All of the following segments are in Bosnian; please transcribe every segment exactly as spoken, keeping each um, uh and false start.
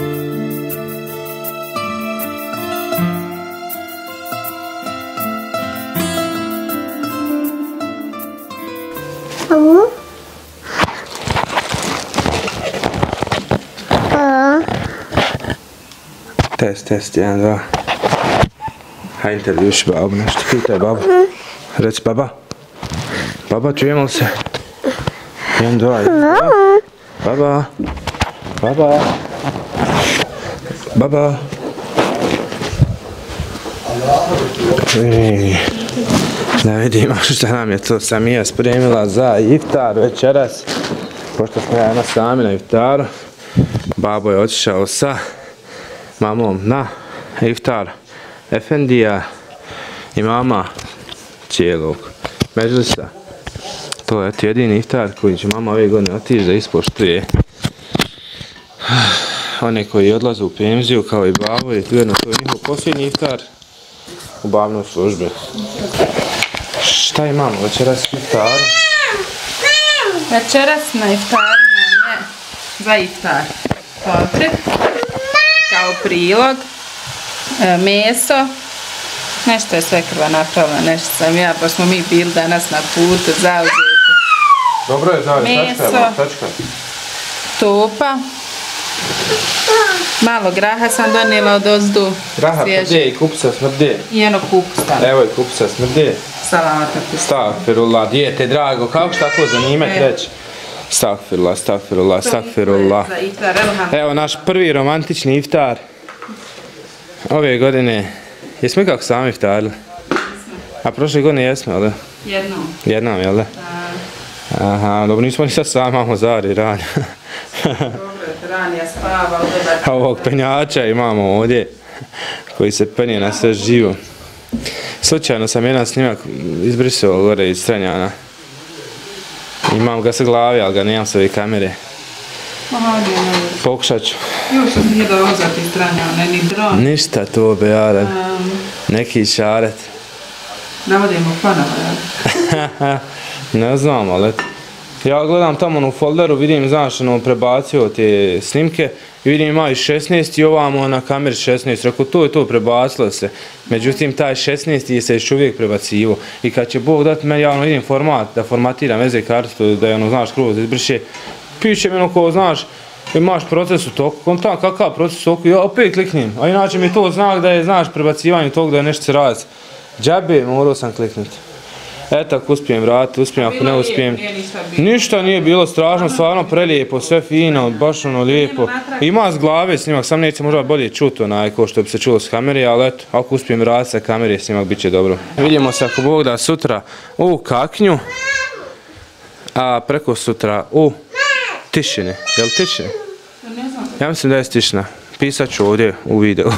Test, test, jedan, dva. Hajde intervjuši babu, nešto pitaj babu. Reci baba. Baba, čujemo li se? Jedan, dva, jedan, dva. Baba. Baba. Baba. I, da vidimo šta nam je to Samija spremila za iftar večeras. Pošto smo jedna sami na iftaru. Babo je otišao sa mamom na iftar Efendija i mama cijelog Međlisa. To je jedini iftar koji će mama ove godine otići da ispoštuje one koji odlaze u penziju kao i babo i ujedno to je njihov posljednji iftar u babnoj službi. Šta imamo večeras iftaru? Večeras na iftaru nam je za iftar portret kao prilog, meso, nešto je sve krva napravila, nešto sam ja, pa smo mi bili danas na putu, zauzeti. Dobro je, zauzeti, meso, topa, malo graha sam donijela od ozdu. Graha smrde i kupca smrde. I jedno kupca. Evo je kupca smrde. Salata. Stakfirullah, dijete drago, kako šta tako zanimati reći? Stakfirullah, stakfirullah, stakfirullah. Evo naš prvi romantični iftar ove godine. Jesmo i kako sami iftarili? A prošle godine jesmo, ali? Jednom. Jednom, jel da? Aha, dobro, nismo ni sad sami, imamo Zari, Ranja. Dobro, Ranja spava, a ovog penjača imamo ovdje, koji se penje na sve živo. Slučajno sam jedan snimak izbrisao gore iz Stranjana. Imam ga sa glavi, ali ga nemam s ove kamere. Pokušat ću. Još sam nije dolazati iz Stranjana, ni dron. Ništa to, Bejare. Neki šaret. Navodimo ponovo, ne znam, ali ja gledam tamo u folderu, vidim, znaš, ono, prebacio te snimke i vidim ima i šesnaest i ovamo na kameri šesnaest. Rekao, to je to, prebacilo se. Međutim, taj šesnaest se još uvijek prebacivo. I kad će Bog dati me, ja ono vidim format, da formatiram veze kartu, da je ono, znaš, skroz izbriše. Piše mi ono ko, znaš, imaš proces u toku, kontam kakav proces u toku, ja opet kliknim. A inače mi je to znak da je, znaš, prebacivanje tog da je nešto se radi. Džabe, morao sam kliknuti. Eto, ako uspijem vratiti, uspijem, ako ne uspijem. Ništa nije bilo strašno, stvarno prelijepo, sve fino, baš ono lijepo. Ima s glave snimak, sam neće možda bolje čuti onaj ko što bi se čulo s kamere, ali eto, ako uspijem vratiti sa kamere, snimak bit će dobro. Vidimo se ako Bog da sutra u Kaknju, a preko sutra u Tišini. Je li Tišini? Ja mislim da je Tišina. Pisat ću ovdje u videu.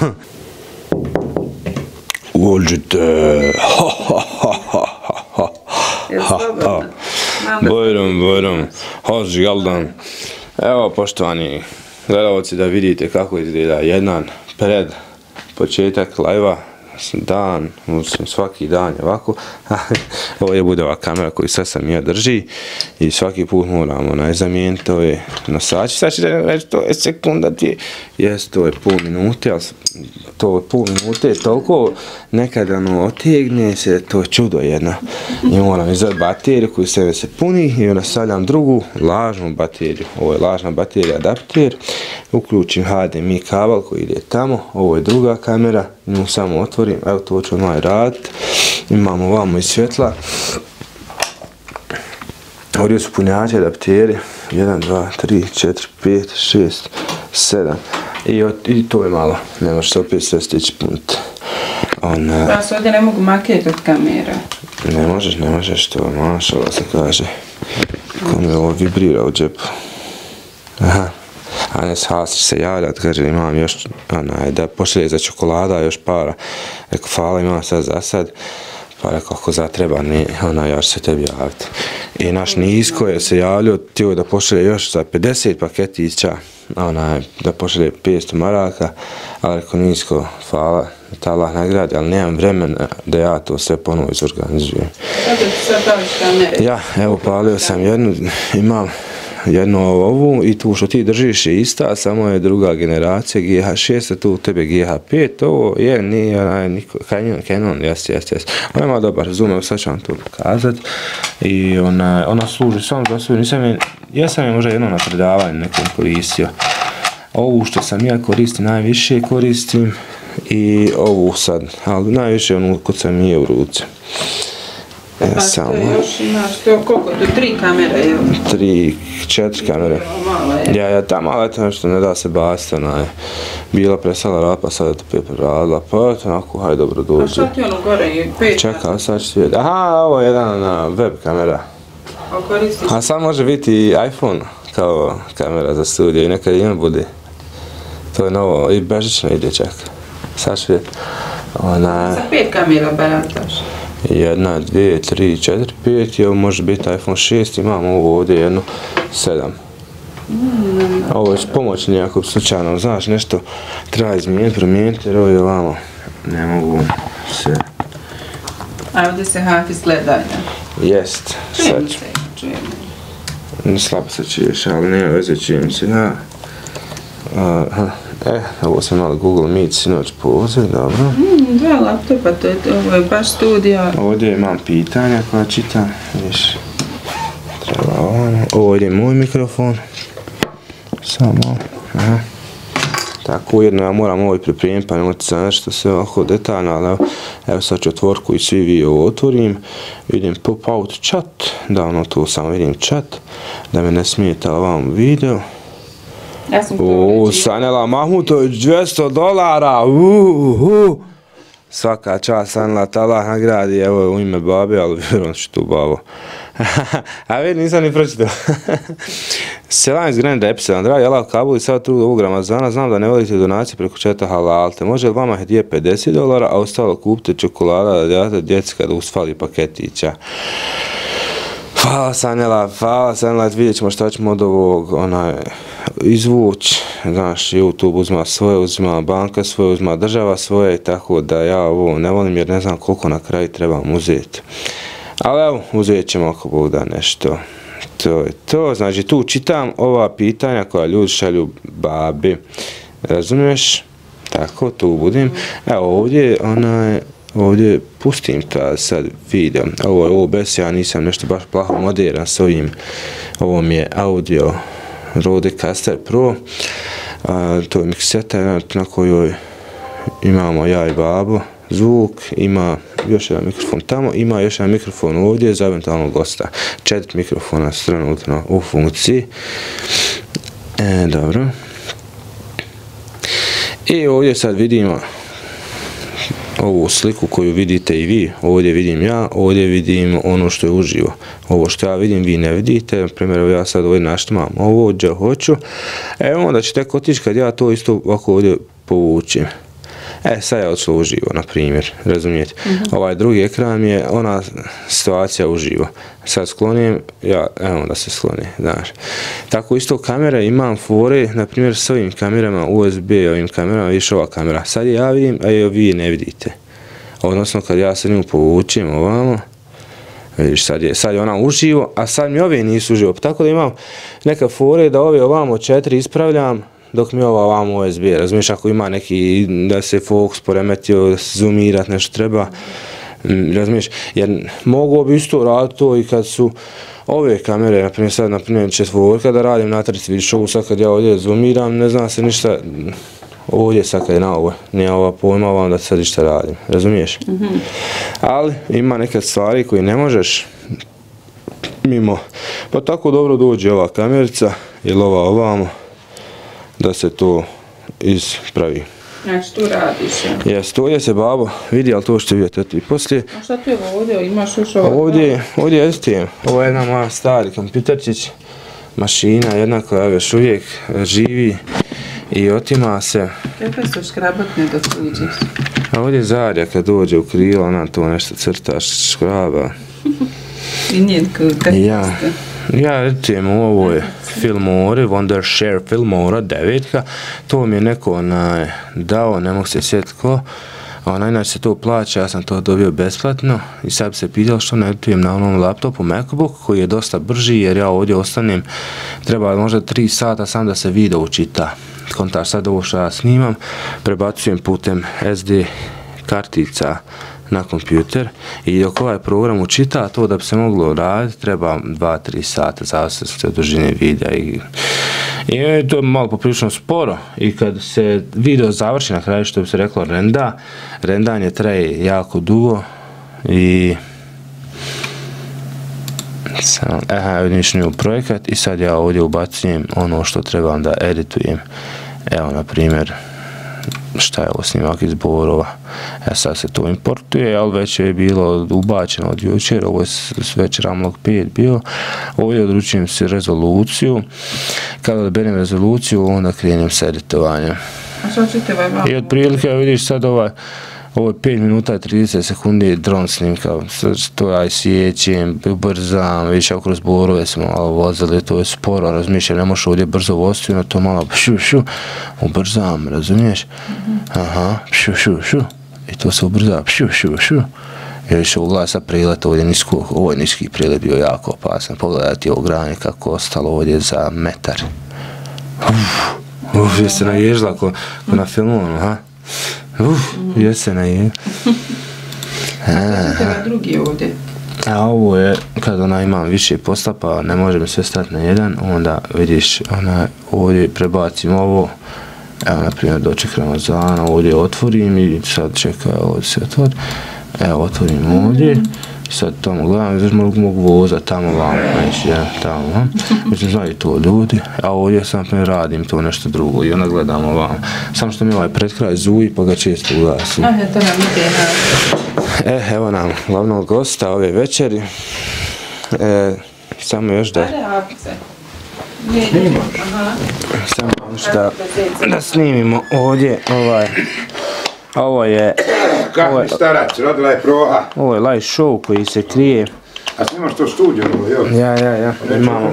Uđite, ha ha ha ha ha ha ha. Bojrom, bojrom, hoš galdan. Evo, poštovani gledalci, da vidite kako izgleda jedan pred početak live-a, dan, svaki dan je ovako. Ovdje bude ova kamera koju sad sam ja drži i svaki put moramo zamijeniti ove nosače. Sad ću da reći, to je sekunda dvije. Jes, to je pol minute, ali to je pol minute, toliko nekada ono otegne se, to je čudo jedno. I moram izvati bateriju koju sebe se puni i onda stavljam drugu lažnu bateriju. Ovo je lažna baterija adapter. Uključim H D M I kabel koji ide tamo. Ovo je druga kamera. Nju samo otvorim. Evo to ću odmah raditi. Imamo ovamo i svjetla. Ovdje su punjači adapteri. jedan, dva, tri, četiri, pet, šest, sedam. I to je malo. Ne može se opet sve stići puniti. Pa se ovdje ne mogu maketi od kamera. Ne možeš, ne možeš. To je mašala se kaže. Ko mi ovo vibrira u džepu. Aha. Anes Hasić se javljati, kaže imam još, onaj, da pošalje za čokolada još para. Rekao, hvala, imam sad za sad. Pa rekao, ako zatreba, ne, ona, ja ću se tebi javiti. I naš Nisko je se javljio, htio da pošalje još za pedeset paketića, onaj, da pošalje petsto maraka, ali rekao, Nisko, hvala, da Allah nagradi, ali nemam vremena da ja to sve ponovo izorganizujem. Sada ti sad pališ kamere? Ja, evo, palio sam jednu, imam jednu ovu i tu što ti držiš je ista, samo je druga generacija G H šest, a tu u tebe G H pet, ovo je, nije, onaj, Canon, Canon, jes, jes, jes. Ovo ima dobar zoom, evo sad ću vam to pokazati. I ona, ona služi samo za svoju, nisam je, ja sam je možda jedno na predavanju nekom koristio. Ovu što sam ja koristim, najviše koristim i ovu sad, ali najviše onu kod sam je u ruci. E, pa samo. to još imaš to, koliko tu, tri kamere je? Tri, četiri kamere. Malo je. Ja, ja, ta mala je to nešto, ne da se baciti, ona je bila presala rad, pa sad je to pet radila, pa eto, onako, hajde, dobro dođe. A šta ti ono gore je pet? Čekaj, sad ću vidjeti. Aha, ovo je jedan na web kamera. A koristiš? A sad može biti i iPhone kao kamera za studio i nekad ima bude. To je novo, i bežično ide čak. Sad ću vidjeti. Ona... Sa pet kamera barataš. Jedna, dvije, tri, četiri, pet i ovo može biti iPhone šest, imamo ovo ovdje jedno sedam. Mm. Ovo je pomoćni ako slučajno, znaš, nešto treba izmijeniti, promijeniti jer ovo je ovamo. Ne mogu se... A ovdje se Hafiz gleda, da? Jest, sad ću. Čujem se. Slabo se čuješ, ali nema veze, čujem se, ja. Uh, e, ovo sam malo Google Meet sinoć poziv, dobro. Mm, dva laptopa, to je, ovo je baš studija. Ovdje imam pitanja koja čitam, viš. Treba ono. Ovdje je moj mikrofon. Samo, aha. Tako, ujedno ja moram ovo i pripremiti, pa nemojte se nešto sve ovako detaljno, ali evo, evo sad ću otvorku i svi vi ovo otvorim. Vidim pop-out chat, da ono tu samo vidim chat, da me ne smijete ovam video. Ja sam to Uuu, Sanela Mahmutović, dvjesto dolara, uuu, svaka čast Sanela, Allah nagradi, evo u ime babe, ali vjerujem ću tu babo. A vidi, nisam ni pročitao. sedamnaest Grand Epsilon, dragi Allah Kabul i sad tu ovog Ramazana, znam da ne volite donacije preko četa halalte. Može li vama hedije pedeset dolara, a ostalo kupite čokolada da djate djeci kada usfali paketića. Hvala Sanela, hvala Sanela, vidjet ćemo šta ćemo od ovog onaj, izvući. Znaš, YouTube uzma svoje, uzma banka svoje, uzma država svoje, tako da ja ovo ne volim jer ne znam koliko na kraju trebam uzeti. Ali evo, uzet ćemo ako Bog da nešto. To je to, znači tu čitam ova pitanja koja ljudi šalju babi. Razumiješ? Tako, tu budim. Evo ovdje, onaj, ovdje pustim ta sad video. Ovo je O B S, ja nisam nešto baš plaho modern s ovim. Ovo mi je audio Rodecaster Pro. A, to je mikseta na kojoj imamo ja i babo zvuk, ima još jedan mikrofon tamo, ima još jedan mikrofon ovdje za eventualnog gosta. Četiri mikrofona su trenutno u funkciji. E, dobro. I ovdje sad vidimo ovu sliku koju vidite i vi. Ovdje vidim ja, ovdje vidim ono što je uživo. Ovo što ja vidim vi ne vidite. Na primjer, ja sad ovdje naštimam ovo, gdje hoću. E onda će tek otići kad ja to isto ovako ovdje povučim. E, sad je odšlo uživo, na primjer, razumijete. Mm-hmm. Ovaj drugi ekran je ona situacija uživo. Sad sklonim, ja, evo da se skloni, znaš. Tako isto kamere, imam fore, na primjer s ovim kamerama, U S B ovim kamerama, više ova kamera. Sad je ja vidim, a je vi ne vidite. Odnosno, kad ja sad nju povučim ovamo, vidiš, sad je, sad je ona uživo, a sad mi ove nisu uživo. Tako da imam neka fore da ove ovamo četiri ispravljam, dok mi ova ovamo U S B, razumiješ, ako ima neki da se fokus poremetio, da se zoomirat, nešto treba, razumiješ, jer mogu bi isto raditi to i kad su ove kamere, naprimjer sad, naprimjer četvorka da radim na trici, vidiš ovu sad kad ja ovdje zoomiram, ne znam se ništa, ovdje sad kad je na ovo, nije ova pojma vam da sad ništa radim, razumiješ, mm-hmm. Ali ima neke stvari koje ne možeš mimo, pa tako dobro dođe ova kamerica ili ova ovamo, da se to ispravi. Znači tu radiš, ja? Jes, to je se babo vidi, ali to što vidjeti i poslije. A šta tu je ovdje, imaš još ovo? Ovdje, ovdje je S T M, ovo je jedna moja stari kompjuterčić, mašina, jedna koja još uvijek živi i otima se. Kako su škrabotne dok uđeš? A ovdje je Zarja kad dođe u krilo, ona to nešto crta, škraba. I njen kuka. Ja. Ja rećem, ovo je Filmora, Wondershare Filmora devetka, to mi je neko onaj dao, ne mogu se sjetiti ko, Ona, inače se to plaća, ja sam to dobio besplatno i sad bi se pitalo što ne editujem na onom laptopu MacBook koji je dosta brži jer ja ovdje ostanem, treba možda tri sata sam da se video učita. Kontaš sad ovo što ja snimam, prebacujem putem S D kartica na kompjuter i dok ovaj program učita, to da bi se moglo raditi treba dva do tri sata zavisnosti od dužine videa i I to je malo poprilično sporo i kad se video završi na kraju, što bi se reklo renda, rendanje traje jako dugo i aha, vidiš u projekat i sad ja ovdje ubacujem ono što trebam da editujem. Evo, na primjer, šta je ovo snimak iz Borova. E sad se to importuje, ali već je bilo ubačeno od jučer, ovo je već Ramlog pet bio. Ovdje odručujem se rezoluciju. Kada odberem rezoluciju, onda krenem sa editovanjem. A što ćete ovaj malo? I otprilike, vidiš sad ovaj, ovo je pet minuta i trideset sekundi dron snimka, to ja sjećem, ubrzam, vidiš ako kroz Borove smo malo vozili, to je sporo, razmišljam, ne možeš ovdje brzo voziti, no to malo šu šu, ubrzam, razumiješ? Aha, šu šu šu, i to se ubrza, šu šu šu. I više uglavnom sad prilet ovdje nisko, ovo je niski prilet bio jako opasan, pogledajte ovo granje kako ostalo ovdje za metar. Uf, uf, je se naježila ko, ko na filmu, aha. Uf, je se naježila. Aha. Drugi ovdje. A ovo je, kad ona imam više posla, pa ne možemo sve stati na jedan, onda vidiš, ona ovdje prebacim ovo, evo, na primjer, doček Ramazana, ovdje otvorim i sad čekaj, ovdje se otvori. Evo, otvorim ovdje, sad tamo gledam, znaš mogu vozati tamo vam, znači, ja, tamo vam, mislim, znaju to ljudi, a ovdje sam ne radim to nešto drugo i onda gledamo vam, samo što mi ovaj predkraj zuji, pa ga često ugasim. Ah, to nam ide na... E, evo nam glavnog gosta ove večeri, e, samo još da... Ajde, apce. Snimimo. Samo još da, da snimimo ovdje, ovaj... Ovo je... Kako mi starac, rodila je proha. Ovo je live show koji se krije. A snimaš to studio, jel? Ja, ja, ja. Imamo,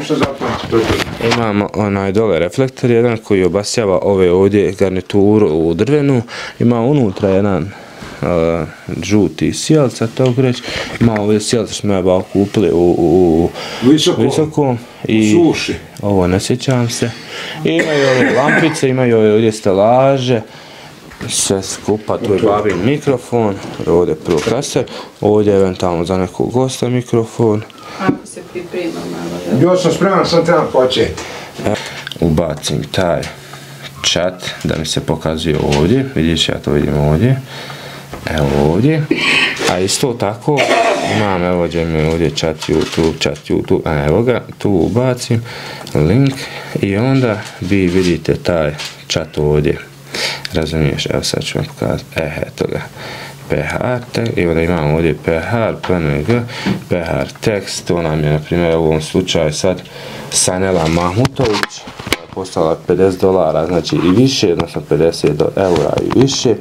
imamo onaj dole reflektor jedan koji obasjava ove ovdje garnituru u drvenu. Ima unutra jedan uh, žuti sjelca, tako reći. Ima ovdje sjelca što smo ja bao kupili u, u, u Visoko, visokom. I u suši. Ovo ne sjećam se. I imaju ove lampice, imaju ove ovdje stelaže. Sve skupa, tu je babin mikrofon, ovdje je prokaster, ovdje je eventualno za nekog gosta mikrofon. Ako se priprema malo, Ja sam spreman, sam trebam početi. E, ubacim taj chat da mi se pokazuje ovdje, vidiš, ja to vidim ovdje. Evo ovdje. A isto tako imam, evo mi ovdje chat YouTube, chat YouTube, a evo ga, tu ubacim link i onda vi vidite taj chat ovdje. Razumiješ, evo sad ću vam pokazati, eh, eto ga, P H R, i onda imamo ovdje P H R, P N G, P H R tekst, to nam je, na primjer, u ovom slučaju sad Sanela Mahmutović, postala pedeset dolara, znači i više, odnosno pedeset eura i više,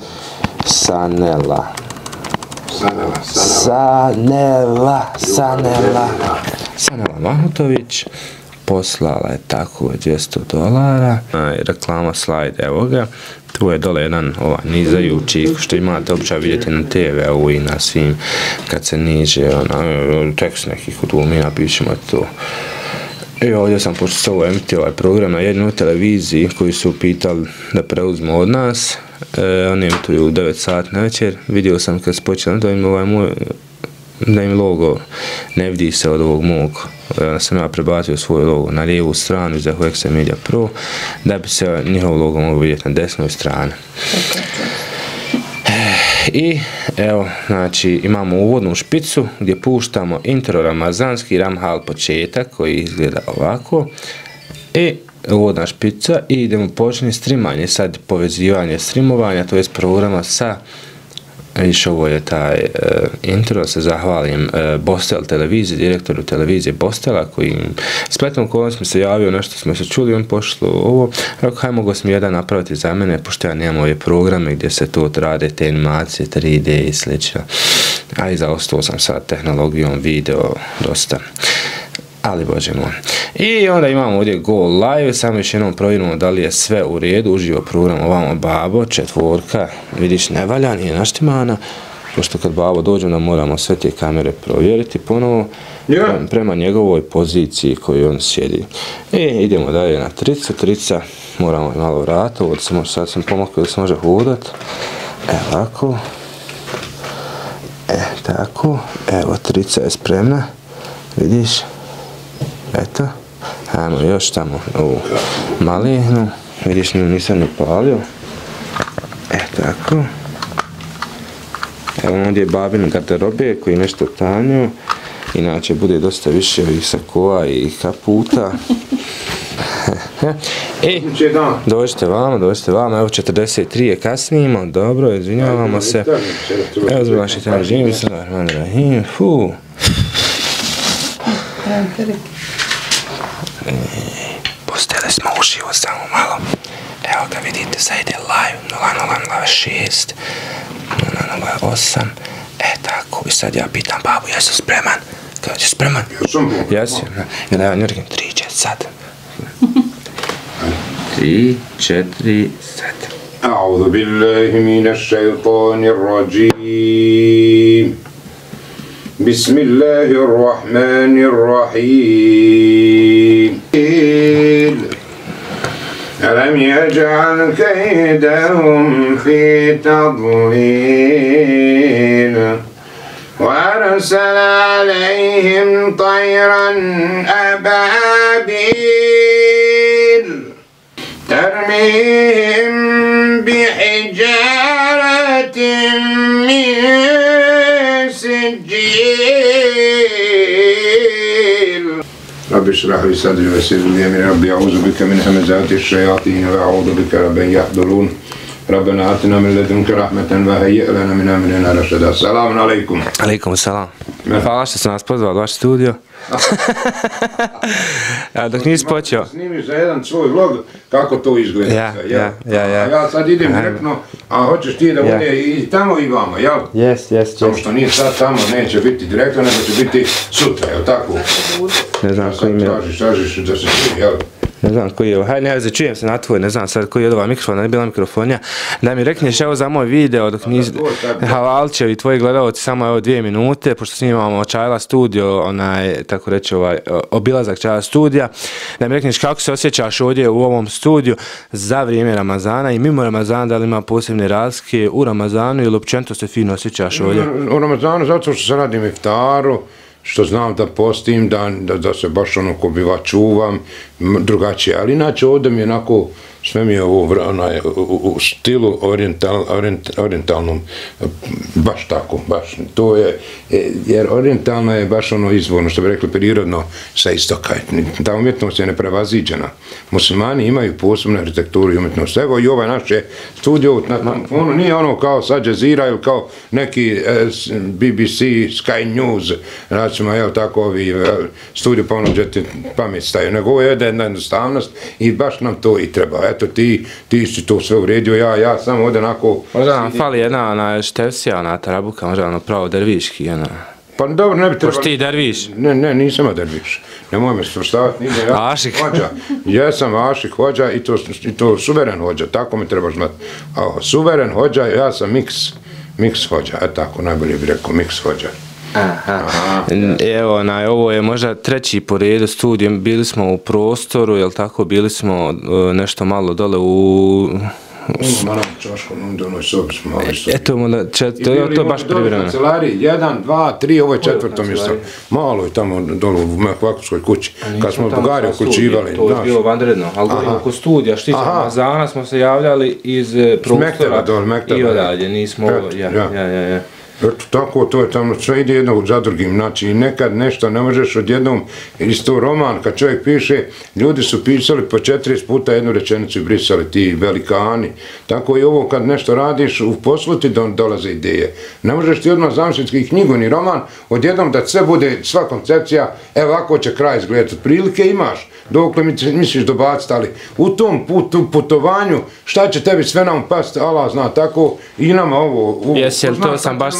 Sanela. Sanela, Sanela, Sanela, Sanela Mahmutović. Poslala je tako dvjesto dolara. Reklama slide, evo ga. Tu je dole jedan ovaj, nizajući, što imate običaj vidjeti na T V-u i na svim, kad se niže, ona, tekst nekih, tu mi napišemo to. I ovdje sam počeo emiti ovaj program na jednoj televiziji koji su pitali da preuzmu od nas. E, oni emituju u devet sati na večer. Vidio sam kad se počeli da im ovaj moj da im logo ne vidi se od ovog mog. Ja sam ja prebacio svoj logo na lijevu stranu za Huexa Media Pro da bi se njihov logo mogu vidjeti na desnoj strani. I evo, znači imamo uvodnu špicu gdje puštamo intro ramazanski Ramhal početak koji izgleda ovako. I uvodna špica i idemo početi streamanje, sad povezivanje streamovanja, to je programa sa Viš, ovo je taj e, intro, se zahvalim e, Bostel televiziji, direktoru televizije Bostela, koji spletom kolom smo se javio, nešto smo se čuli, on pošlo ovo, rekao, haj mogo sam jedan napraviti za mene, pošto ja nemam ove programe gdje se to rade, te animacije, tri D i slično, a i zaostao sam sa tehnologijom video dosta. ali bože moj. I onda imamo ovdje Go Live, samo još jednom provjerimo da li je sve u redu, uživo program ovamo babo, četvorka, vidiš ne valja, nije naštimana, pošto kad babo dođe da moramo sve te kamere provjeriti ponovo, yeah. prema njegovoj poziciji koju on sjedi. I idemo dalje na tricu, trica, moramo malo vrata, ovdje se može, sad sam pomakao da se može hodat, evo ovako, e tako, evo trica je spremna, vidiš, eto, ajmo još tamo ovu malihnu, vidiš nju nisam ni palio, e tako, evo ovdje je babin garderobe koji je nešto tanio, inače bude dosta više ovih sakoa i kaputa. E, dođite vama, dođite vama, evo četrdeset tri je kasnimo, dobro, izvinjavamo se. Evo zbog naši tamo živim, rahim, fu. Pustili smo uživo samo malo. Evo ga vidite, sad ide live, nula nula nula šest, nula nula osam, e tako, i sad ja pitam babu, jesu spreman? Kaže, spreman? Jesi? Ja evo njurkim, tri, četiri, sad. tri, četiri, sedam. أعوذ بالله من الشيطان الرجيم بسم الله الرحمن الرحيم ألم يجعل كيدهم في تضليل وأرسل عليهم طيرا أبابيل ترميهم بحجارة من سجيل رب اشرح لي صدري ويسر لي أمري ربي أعوذ بك من همزات الشياطين وأعوذ بك رب أن يحضرون ربنا آتنا من لدنك رحمة وهيئ لنا من أمرنا رشدا. السلام عليكم. Alaikum salam. Hvala što ste nas pozvali u vaš studio. Ja, dok nisi počeo. Snimiš za jedan svoj vlog kako to izgleda. Ja, ja, ja, ja. Ja sad idem direktno, a hoćeš ti da bude i tamo i vama, jel? Jes, jes, jes. Samo što nije sad tamo, neće biti direktno, nego će biti sutra, jel tako? Ne znam koji mi je. Tražiš, tražiš da se čuje, jel? Ne znam koji je ovo, hajde ne čujem se na tvoj, ne znam sad koji je od ova mikrofona, ne bila mikrofonija, da mi rekneš evo za moj video dok nisi Halalčevi tvoji gledalci samo evo dvije minute, pošto snimamo Čajla studio, onaj, tako reći, ovaj, obilazak Čajla studija, da mi rekneš kako se osjećaš ovdje u ovom studiju za vrijeme Ramazana i mimo Ramazana, da li ima posebne razlike u Ramazanu ili općenito se fino osjećaš ovdje? U Ramazanu zato što se radim iftaru, što znam da postim, da, da, da se baš ono ko biva čuvam, drugačije, ali inače ovdje mi je onako, sve mi je u, onaj, u, u stilu oriental, orient, orientalnom, baš tako, baš, to je, jer orientalno je baš ono izvorno, što bi rekli, prirodno sa istoka, ta umjetnost je neprevaziđena. Muslimani imaju posebnu arhitekturu i umjetnost, evo i ovaj naš je studio na telefonu, nije ono kao Al Jazeera ili kao neki eh, B B C, Sky News, recimo, evo tako ovi eh, studio pa ono gdje ti pamet staju, nego ovo je jedna jednostavnost i baš nam to i treba. Eto ti, ti si to sve uredio, ja, ja sam ovdje onako... Možda nam fali jedna ona števsija, ona tarabuka, možda ono pravo derviški, ona... Pa dobro, ne bi trebali... Pošto ti derviš? Ne, ne, nisam ja derviš. Nemoj me svrstavati, nije ja. Ašik. Hođa. Jesam ašik hođa i to, i to suveren hođa, tako me trebaš znati. A suveren hođa, ja sam miks, miks hođa, e tako, najbolje bih rekao, miks hođa. Aha. Aha. Evo, onaj, ovo je možda treći po redu studij, bili smo u prostoru, jel tako, bili smo uh, nešto malo dole u... Malo čoško, u onoj sobi smo malo isto. Eto, to je to baš privremeno. Kancelariji, jedan, dva, tri, ovo je četvrto mjesto. Malo je tamo dole u Mehvakovskoj kući, kad smo Bugari uključivali. To je bilo vanredno, ali govorimo oko studija, što iz Ramazana smo se javljali iz prostora i odalje, nismo ovo, ja, ja, ja, ja. Eto, tako, to je tamo, sve ide jedno za drugim, znači nekad nešto ne možeš odjednom, isto roman, kad čovjek piše, ljudi su pisali po četrdeset puta jednu rečenicu i brisali, ti velikani, tako i ovo kad nešto radiš, u poslu ti dolaze ideje, ne možeš ti odmah zamisliti knjigu ni roman, odjednom da sve bude, sva koncepcija, evo ovako će kraj izgledati, prilike imaš, dokle misliš dobaciti, ali u tom putu, putovanju, šta će tebi sve nam pasti, Allah zna, tako i nama ovo... Jesi, jel to sam baš sad...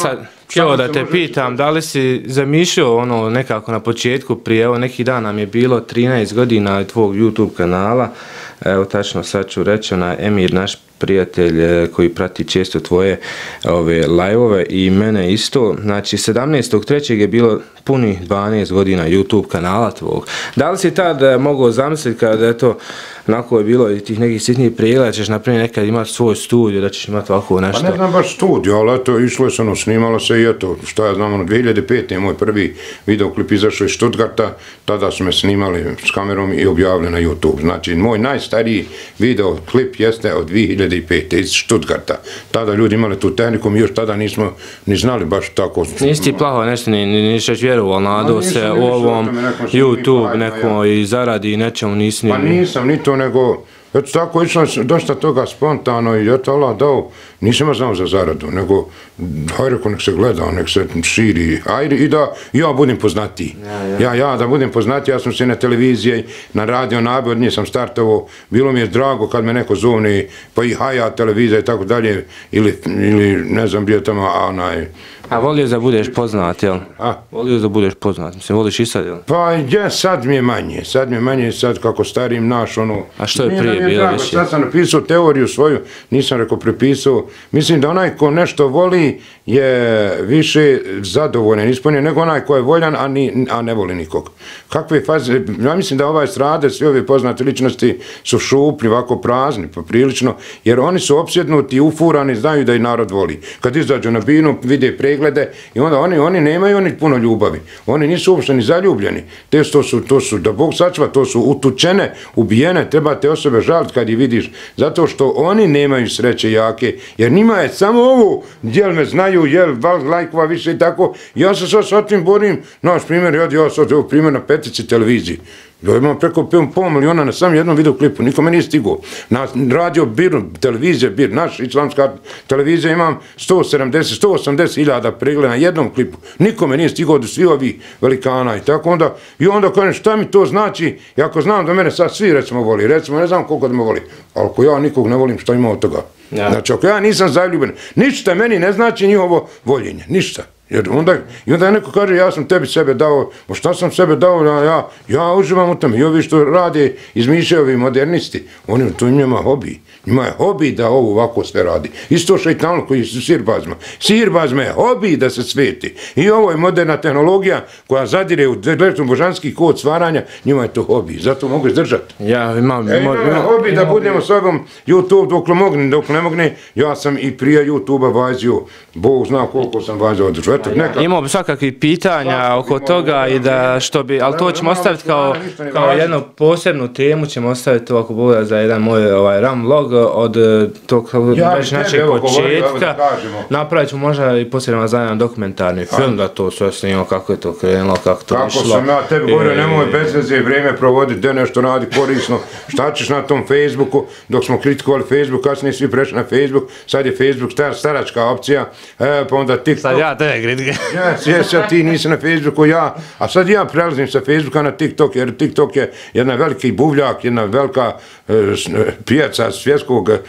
Evo da te pitam, da li si zamišljao ono nekako na početku, prije evo neki dan nam je bilo trinaest godina tvog YouTube kanala, evo tačno sad ću reći, onaj Emir, naš prijatelj koji prati često tvoje ove live-ove i mene isto, znači sedamnaestog trećeg je bilo punih dvanaest godina YouTube kanala tvog. Da li si tad mogao zamisliti kada je to onako je bilo i tih nekih sitnijih pregleda, da ćeš naprimjer nekad imati svoj studio, da ćeš imati ovako nešto? Pa ne znam baš studio, ali eto, išlo se ono, snimalo se i eto, što ja znam, ono, dvije hiljade pete. moj prvi videoklip izašao iz Stuttgarta, tada su me snimali s kamerom i objavili na YouTube. Znači, moj najstariji videoklip jeste od dvije hiljade pete. iz Stuttgarta. Tada ljudi imali tu tehniku, mi još tada nismo ni znali baš tako. Nisi ti plaho nešto, nisi već vjerovao, nadao se u ovom YouTube neko i zaradi i nečemu nisi ni... Pa nisam ni to, nego, eto tako, išlo dosta toga spontano i eto Allah dao, nisam znao za zaradu, nego, hajde reko, nek se gleda, nek se širi, hajde i da ja budem poznatiji. Ja, ja, da budem poznatiji, ja sam se na televiziji, na radio Nabe, od nje sam startovao, bilo mi je drago kad me neko zovne, pa i Haja televizija i tako dalje, ili, ili ne znam, bio tamo, onaj... A volio da budeš poznat, jel? A? Volio da budeš poznat, mislim, voliš i sad, jel? Pa ja, sad mi je manje, sad mi je manje, sad kako starim naš, ono... A što je prije bilo više? Sad sam napisao teoriju svoju, nisam rekao prepisao, mislim da onaj ko nešto voli je više zadovoljan, ispunjen, nego onaj ko je voljan, a, ni, a ne voli nikog. Kakve faze, ja mislim da ovaj strade, svi ove poznate ličnosti su šupli, ovako prazni, poprilično, jer oni su opsjednuti, ufurani, znaju da i narod voli. Kad izađu na binu, vide preglede i onda oni, oni nemaju oni puno ljubavi. Oni nisu uopšte ni zaljubljeni. Te to su, to su, da Bog sačuva, to su utučene, ubijene, treba te osobe žaliti kad ih vidiš. Zato što oni nemaju sreće jake, jer njima je samo ovo, jel me znaju, jel lajkova više i tako. Ja se sad sa tim borim, naš primjer, ja, ja sad evo primjer na Petici televiziji. Ja imam preko pol miliona na sam jednom videoklipu, nikome nije stigao. Na radio Bir, televizija Bir, naš islamska televizija imam sto sedamdeset, sto osamdeset hiljada pregleda na jednom klipu. Nikome nije stigao do svi ovih velikana i tako onda. I onda kažem šta mi to znači, i ako znam da mene sad svi recimo voli, recimo ne znam koliko da me voli, ali ako ja nikog ne volim, šta ima od toga? Ja. Znači ako ja nisam zaljubljen, ništa meni ne znači njihovo voljenje, ništa. Jer onda, i onda neko kaže, ja sam tebi sebe dao, o šta sam sebe dao, ja, ja, ja uživam u tome. I ovi što rade, izmišljaju ovi modernisti, oni, to njima hobi. Njima je hobi da ovo ovako sve radi. Isto šeitanlu koji su sirbazma. Sirbazma je hobi da se sveti. I ovo je moderna tehnologija koja zadire u božanski kod stvaranja, njima je to hobi. Zato mogu izdržati. Ja imam... E, imam ima, hobi ima, da budemo s ovim YouTube dok mogne, dok ne mogne. Ja sam i prije YouTube-a vazio, Bog zna koliko sam vazio od žvetak. Imao bi svakakvih pitanja oko toga i da što bi, ali to ćemo ostaviti kao, kao jednu posebnu temu, ćemo ostaviti ovako bude za jedan moj ovaj, ram vlog od tog već našeg početka. Napravit ćemo možda i posebno za jedan dokumentarni film da to sve snimamo, kako je to krenulo, kako to išlo. Kako sam ja tebi govorio, nemoj bez veze vrijeme provoditi, da nešto radi korisno, šta ćeš na tom Facebooku, dok smo kritikovali Facebook, kasnije svi prešli na Facebook, sad je Facebook star, staračka opcija, e, pa onda TikTok. Sad ja tebe kritike. Jes, jes, ja ti nisi na Facebooku, ja, a sad ja prelazim sa Facebooka na TikTok, jer TikTok je jedna veliki buvljak, jedna velika e, pijaca svjetskog e,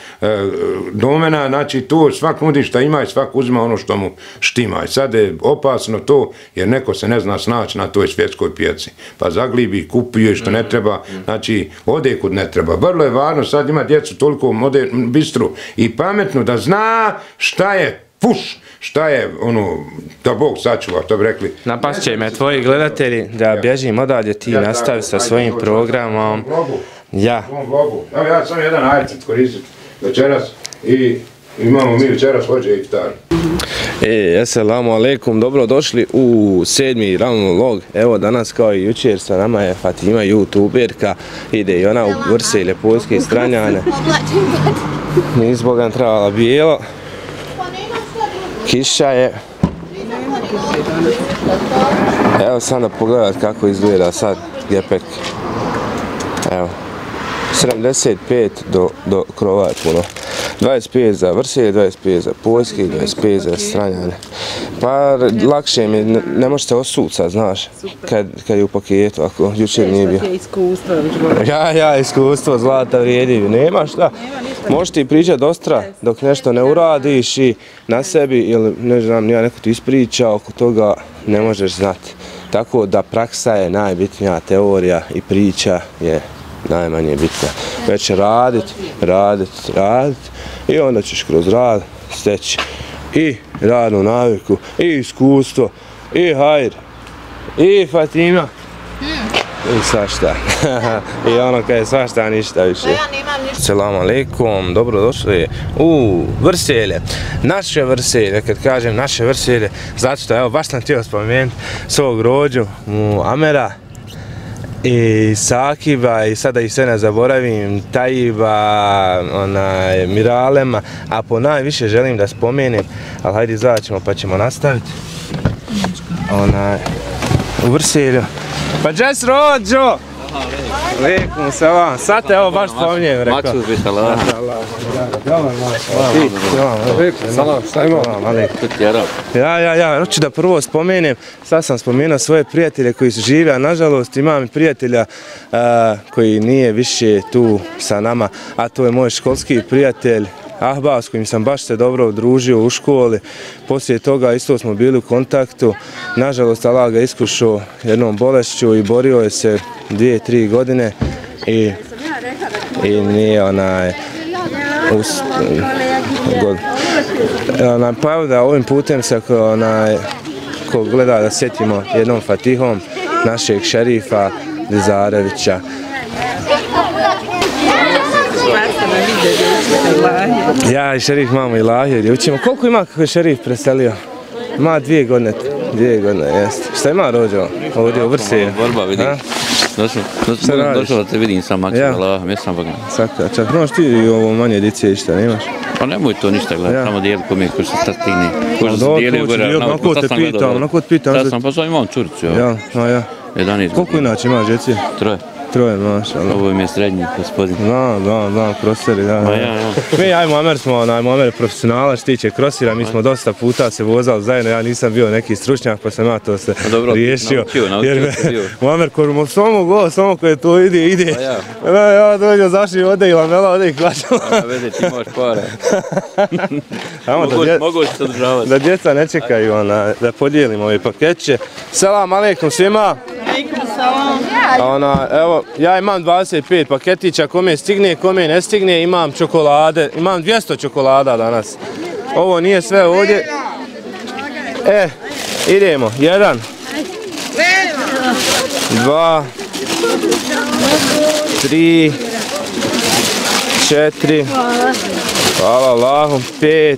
domena, znači tu svak nudi šta ima i svak uzima ono što mu štima. I sad je opasno to, jer neko se ne zna snaći na toj svjetskoj pijaci, pa zaglibi, kupuje što ne treba, znači ode kud ne treba. Vrlo je važno, sad ima djecu toliko modernu, bistru i pametnu da zna šta je fuš, šta je, ono, da Bog sačuva, to bi rekli. Napast će me tvoji gledatelji da bježim odalje, ti nastavi sa svojim programom. Ja. Evo ja sam jedan ajcet koristit večeras i imamo mi večeras hođe iftar. E, assalamu alaikum, dobro došli u sedmi ram vlog. Evo danas kao i jučer sa nama je Fatima, youtuberka, ide i ona u Vrse ili Poljske stranjane. Nis Bogan trebala bijelo. Kiša je. Evo sad da pogledat kako izgleda sad gepek. Evo. sedamdeset pet do, do krova je puno. dvadeset pet za Vrselje, dvadeset pet za Poljske, dvadeset pet za Stranjane. Pa lakše mi, ne, ne može se osucat, znaš, kad, kad je u paketu, ako jučer nije bio. Iskustvo. Ja, ja, iskustvo, zlata vrijedi, nema šta. Možeš ti pričat dosta dok nešto ne uradiš i na sebi ili ne znam, ja neko ti ispriča, oko toga ne možeš znati. Tako da praksa je najbitnija, teorija i priča je najmanje bitna. Već radit, radit, radit i onda ćeš kroz rad steći i radnu naviku, i iskustvo, i hajr, i Fatima, i svašta. I ono kad je svašta, ništa više. Selam alejkum, dobrodošli u Vrselje. Naše Vrselje, kad kažem naše Vrselje, zato što evo baš sam htio spomenuti svog rođu u Amera i Sakiba i sada ih sve ne zaboravim, Tajiba, onaj, Miralema, a po najviše želim da spomenem, ali hajde izaćemo pa ćemo nastaviti. Onaj, u Vrselju. Pa džes rođo! Alejkum selam, sad te evo baš spominjem, rekao. Maksud bi salam. Salam, šta imamo? Ja, ja, ja, hoću da prvo spomenem, sad sam spomenuo svoje prijatelje koji su žive, a nažalost imam i prijatelja uh, koji nije više tu sa nama, a to je moj školski prijatelj Ahbab, s kojim sam baš se dobro udružio u školi. Poslije toga isto smo bili u kontaktu. Nažalost, Allah ga iskušao jednom bolešću i borio je se dvije, tri godine i, i nije onaj... Us, god. Onaj, pa evo da ovim putem se ako, onaj, ko gleda da sjetimo jednom fatihom našeg šerifa Lizarevića. Ja i šerif imamo Ilahiju gdje učimo. Koliko ima kako je šerif preselio? Ima dvije godine, dvije godine, jeste. Šta ima rođo ovdje u Vrselju? Borba, vidi. Došao, došao da te vidim sam Maksud, Allah, jesam Boga. Saka, čak možeš ti i ovo manje dice i šta, nemaš? Pa nemoj to ništa gledati, samo dijeli ko mi je, ko se stratini. Ko se dijelio gore, onako te pitam, onako te pitam. Da sam, pa sam imam curicu, ja. Ja, ja. jedanaest. Koliko inače imaš djeci? Troje. Troje, maša. Ovo mi je srednji gospodin. Da, da, da, kroseri, da. Ma ja, ja. Mi, aj Muamer smo, onaj, Muamer je profesionalac, što tiče krosira, mi smo dosta puta se vozali zajedno, ja nisam bio neki stručnjak, pa sam ja to se dobro, riješio. Naučio, naučio jer se bio. Muamer, ko samo go, samo koje to ide, ide. Pa ja. Ja, ja dođem, zašli ode i lamela, ode i klačala. Ja, vede, ti imaš para. Mogu se održavati. Da djeca ne čekaju, ona, da podijelimo ove paketće. Selam alejkum svima. Ona, evo, ja imam dvadeset pet paketića, kome stigne, kome ne stigne, imam čokolade, imam dvjesto čokolada danas. Ovo nije sve ovdje. E, idemo, jedan, dva, tri, četiri, hvala Allahom, pet,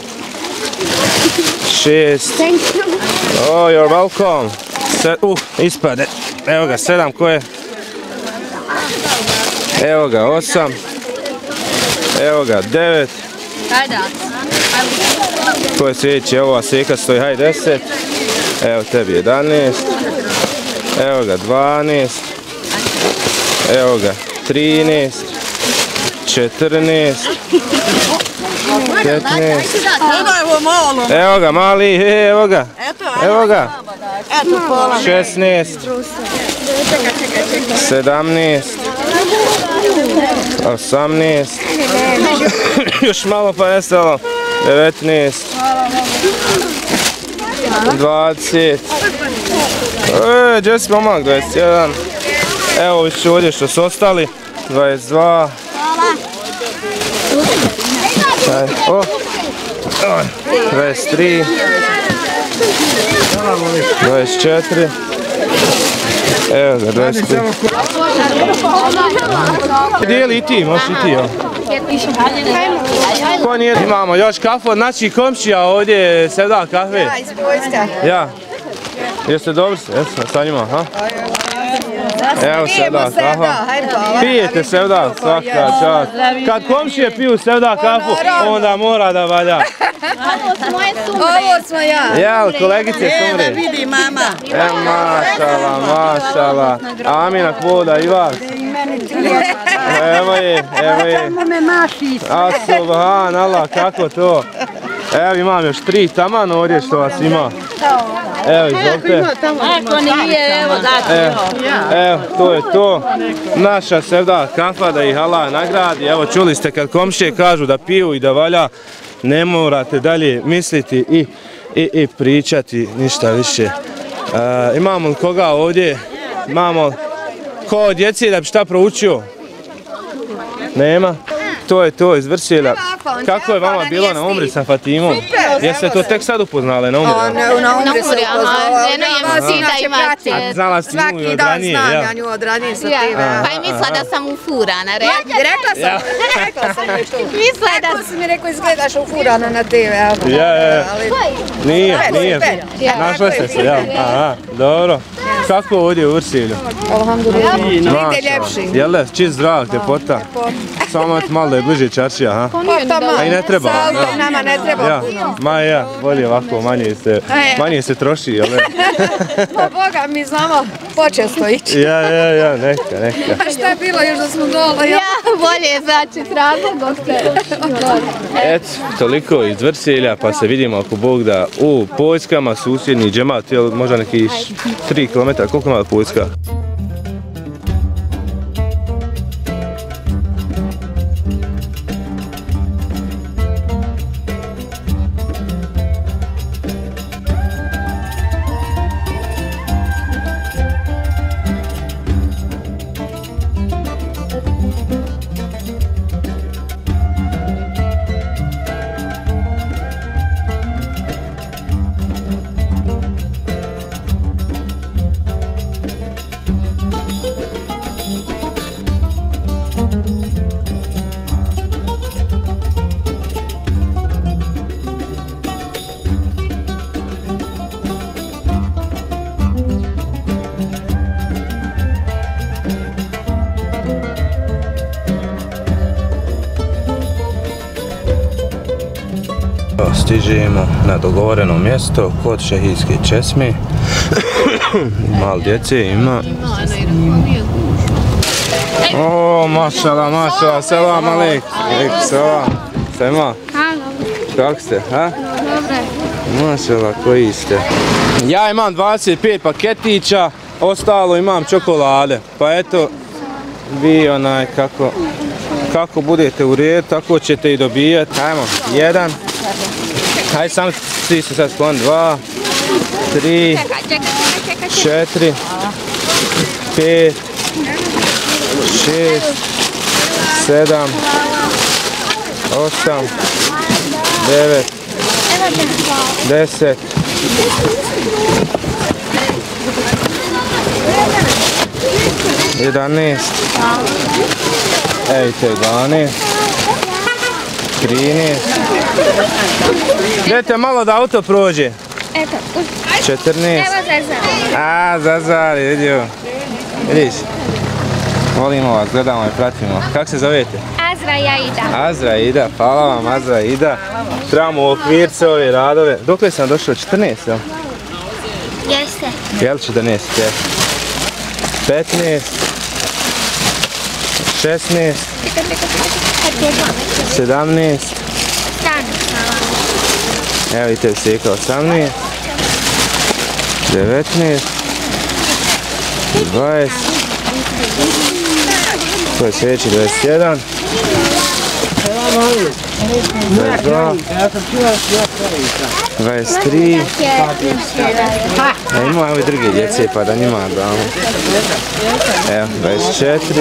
šest, oh, you're welcome. Se, uh, ispade. Evo ga, sedam, ko je? Evo ga, osam. Evo ga, devet. Ko je sljedeći? Evo, Aseka stoji, hajde, deset. Evo tebi, jedanaest. Evo ga, dvanaest. Evo ga, trinaest. četrnaest. petnaest. Evo ga, mali, evo ga. Evo ga. šesnaest. sedamnaest. osamnaest. Još malo pa nestalo. devetnaest. dvadeset. E, gdje si momak? dvadeset jedan. Evo više ovdje što su ostali. dvadeset dva. O, dvadeset tri, dvadeset četiri, evo ga, dvadeset pet. Dijeli i ti, možeš i ti, jo. Ko nije, imamo još kafu od naših komšija ovdje, Sevda kafe. Ja, iz Poljska. Ja. Jeste dobri se, jesmo sa njima, ha? Evo Sevda kafa. Pijete Sevda, svaka čast. Kad komšije piju Sevda kafu, onda mora da valja. Ovo smo ja. Ja, kolegice Sumre. Evo vidi mama. E, mašala, mašala. Amina, kvoda i vas. Evo je, evo je. A subhanallah, kako to? Evo imam još tri taman ovdje što vas ima. Evo, izvolite. Ako nije, evo dati. Evo, to je to. Naša sevda kafa da ih Allah nagradi. Evo, čuli ste kad komšije kažu da piju i da valja, ne morate dalje misliti i, i, i pričati ništa više. E, imamo li koga ovdje? Imamo ko od djece da bi šta proučio? Nema? To je to iz Vršelja. Kako je vama bilo na umri sa Fatimom? Jeste to tek sad upoznali na umri? Na umri se upoznala. Ženo je misli da imate. Znala si nju i od ranije, ja? Svaki dan znam ja nju od ranije sa time. Pa i mislila da sam ufurana. Rekla sam, rekla sam mi to. Mislila da... Tako si mi rekao izgledaš ufurana na te ve. Ja, ja. Nije, nije. Našla ste se, ja. Aha, dobro. Kako ovdje u Vršelju? Alhamdulillah. Nigde ljepši. Jel da, čist zdrav, ljepota? Samo malo da je bliže čaršija, ha? A i ne treba. Nama ne treba Ja, puno. ma ja, bolje ovako, manje se, manje se troši, jel ne? Po Boga, mi znamo počesto ići. Ja, ja, ja, neka, neka. A šta je bilo još da smo dole? Ja, bolje je znači razlog dok se... Eto, toliko iz Vršelja, pa se vidimo ako Bog da u Poljskama, susjedni džemat, jel možda neki tri kilometra, koliko ima Poljska? Stižemo na dogovoreno mjesto kod šehijske česme. Malo djece ima. O, mašala, mašala, selam alek. Alek, selam. Šta ima? Kako ste, ha? Dobre. Mašala, koji ste? Ja imam dvadeset pet paketića, ostalo imam čokolade. Pa eto, vi onaj kako, kako budete u redu, tako ćete i dobijati. Ajmo, jedan. Hajde sam svi se sad sklon, dva, tri, četiri, pet, šest, sedam, osam, devet, deset, jedanaest, ejte, dvanaest, trinaest. Dajte malo da auto prođe. Eto, četrnaest. evo Zazar. A, Zazar, vidio. Vidiš? Volimo vas, gledamo i pratimo. Kako se zovete? Azra i Aida. Azra i Ida, hvala vam Azra i Ida. Trebamo u okvirce ove radove. Dokle sam došao? četrnaest, jel? Jeste. Jel četrnaest, jel? petnaest. šesnaest. sedamnaest. Evo vidite seka osamnaest. devetnaest. dvadeset. To je sljedeći dvadeset jedan. dvadeset dva. dvadeset tri. A ima ove druge djece pa da njima damo. Evo dvadeset četiri.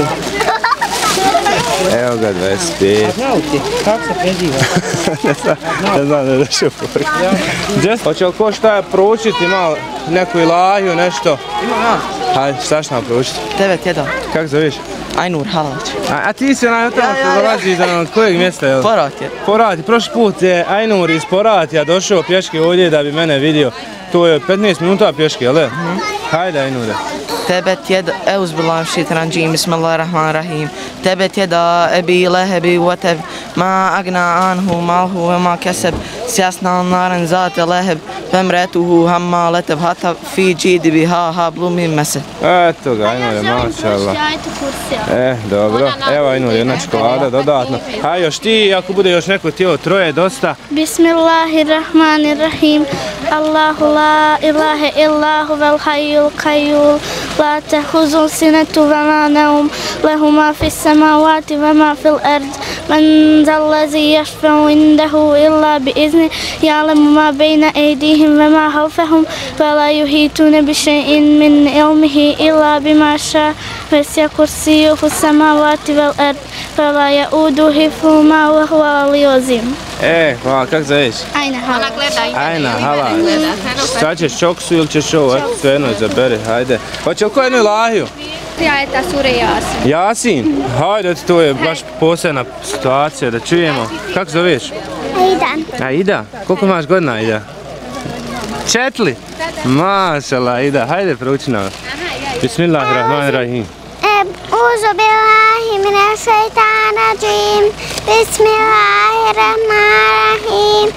Evo ga dvadeset pet. Kako se preziva? Ne znam da je došao poruku. Hoće li ko šta proučiti malo, neku ilahiju, nešto? Imam ja. Hajde, šta ćeš nam proučiti? devet jedan. Kako zoveš? Ajnur Halać. A, a ti si onaj od tamo što dolazi iz onog kojeg mjesta, jel? Porat je. Porat, prošli put je Ajnur iz Poratija došao pješke ovdje da bi mene vidio. To je petnaest minuta pješke, jel? Mm-hmm. Hajde Ajnure. تبت يد أعوذ بالله من الشيطان الرجيم بسم الله الرحمن الرحيم تبت يدا أبي لهب وتب ما أغنى عنه ماله وما كسب سيصلى نارا ذات لهب فامرأته حمالة الحطب في جيدها حبل من مسد. Eto ga, Ajnur, mašallah. E, dobro. Evo, Ajnur, jedna čokolada dodatno. A još ti, ako bude još neko tijelo, troje, dosta. Bismillahirrahmanirrahim. Allahu la ilaha illahu vel hayyul qayyum. La ta'khudhuhu sinatun wa la nawm. Lahu ma fis samawati wa ma fil ard. Man zallazi yashfa'u indahu illa bi izni. Ya'lamu ma bayna aydihim wa ma khalfahum. Wa la yuhituna bi shay'in min ilmihi illa bima sha'a. Wasi'a kursiyyuhu samawati wal ard. Wa la ya'uduhu hifdhuhuma wa huwa al-'aliyyul 'azim. E, hvala, kak zoveš? Ajna, hala. Ajna, hala. Šta ćeš, čoksu ili ćeš ovo? Eto, sve jedno izaberi, hajde. Hoće li ko jednu ilahiju? Ajeta sure Jasin. Jasin? Hajde, to je baš posebna situacija, da čujemo. Kako zoveš? Aida. Aida? Koliko imaš godina, Aida? Četiri? Mašallah, Aida. Hajde, prouči nam. Bismillahirrahmanirrahim. Uzu billahi mine šeitan rajim. Bismillahirrahmanirrahim.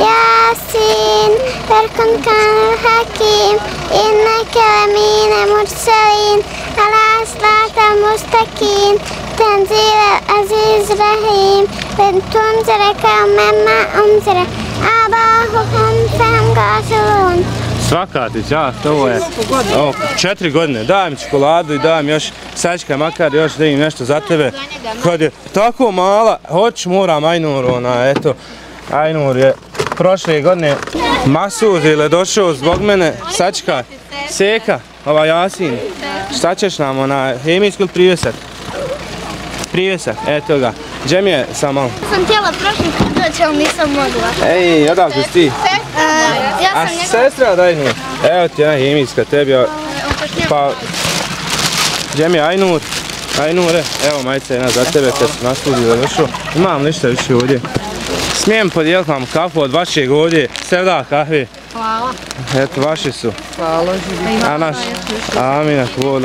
Yasin. Velkun kanil hakim. Inneke lemine mursalin. Ala srata mustakim. Tenzile aziz rahim. Ben tunzire kavmemma unzire. Abahuhum fem gafilun. Svaka ti čast, ovo je o, četiri godine, daj mi čokoladu i daj mi još sačka, makar još da im nešto za tebe. Kad je tako mala, hoć moram Ajnur, ona, eto, Ajnur je prošle godine Masud ili došao zbog mene, sačka, Seka, ova Jasin, šta ćeš nam, ona, hemijski ili privjesak? Privjesak, eto ga, gdje mi je samo? Sam htjela prošli put doći, ali nisam mogla. Ej, odakle si ti? A sestra, daj mi. Evo ti jedna hemijska tebi. Pa, gdje mi je Ajnur? Ajnure, evo majica jedna za tebe kad sam na studiju završio. Imam ništa više ovdje. Smijem podijeliti vam kafu od vašeg ovdje. Sevda kahve. Hvala. Eto, vaši su. Hvala, živi. A naš? Amina, voda.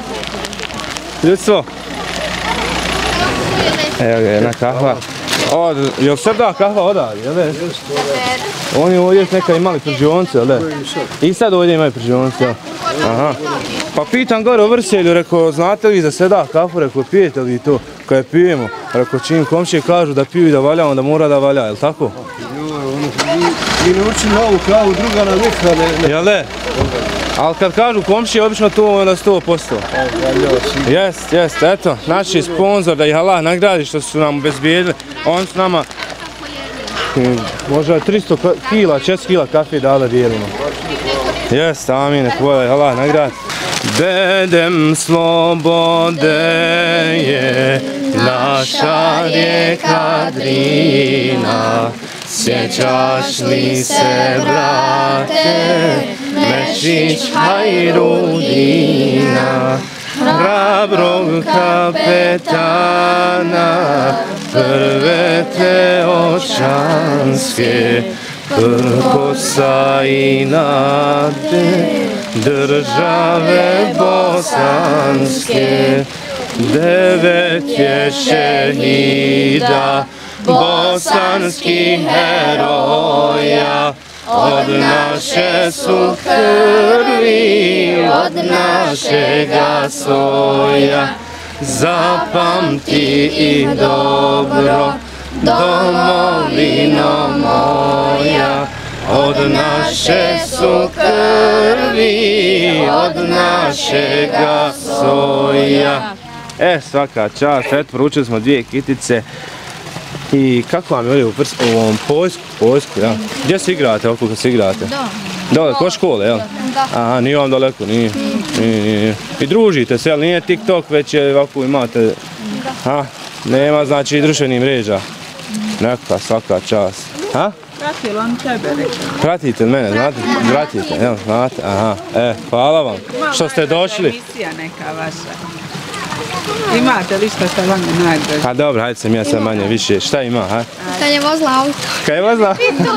Ljudstvo. Evo ga, jedna kahva. O, jel Sevda kahva odavde, jel ne? Oni ovdje nekad imali pržionce, jel ne? I sad ovdje imaju pržionce, jel? Aha. Pa pitam gore u Vrselju, rekao, znate li za Sevda kafu, rekao, pijete li to? Kad je pijemo, rekao, čim komšije kažu da piju i da valja, onda mora da valja, jel tako? Mi ne učimo novu kavu, druga na vikra, ne? Jel ne? Ali kad kažu komšije, obično to onda sto posto. Jest, jest, eto, naši sponzor, da ih Allah nagradi što su nam obezbijedili. Oni su nama možda tristo kila, četiri kila kafe dali dijelimo. Jest, amin, nek vole, Allah nagradi. Bedem slobode je naša rijeka Drina. Sjećaš li se, brate, Mešić Hajrudina, hrabrog kapetana, prve te očanske, prkosa i nade, države bosanske, devet je šehida, bosanskih heroja, od naše su krvi, od našega soja. Zapamti ih dobro, domovino moja, od naše su krvi, od našega soja. E, svaka čast, eto, poručili smo dvije kitice. I kako vam je ovdje u ovom Poljsku, Poljsku, jel? Gdje se igrate, oko kad se igrate? Da. Dole, ko škole, jel? Da. Aha, nije vam daleko, nije. Nije, nije. I družite se, jel? Nije TikTok, već je ovako imate... Da. Ha? Nema, znači, društvenih mreža. Neka, svaka čast. Ha? Pratili on tebe, rekao. Pratite mene, znate? Pratite, jel? Znate? Aha, e, hvala vam. Što ste došli? Emisija neka vaša. Imate li šta šta vam je najdraže? A dobro, hajde sam ja sad manje više. Šta ima, ha? Kad je vozila auto. Kad je vozila?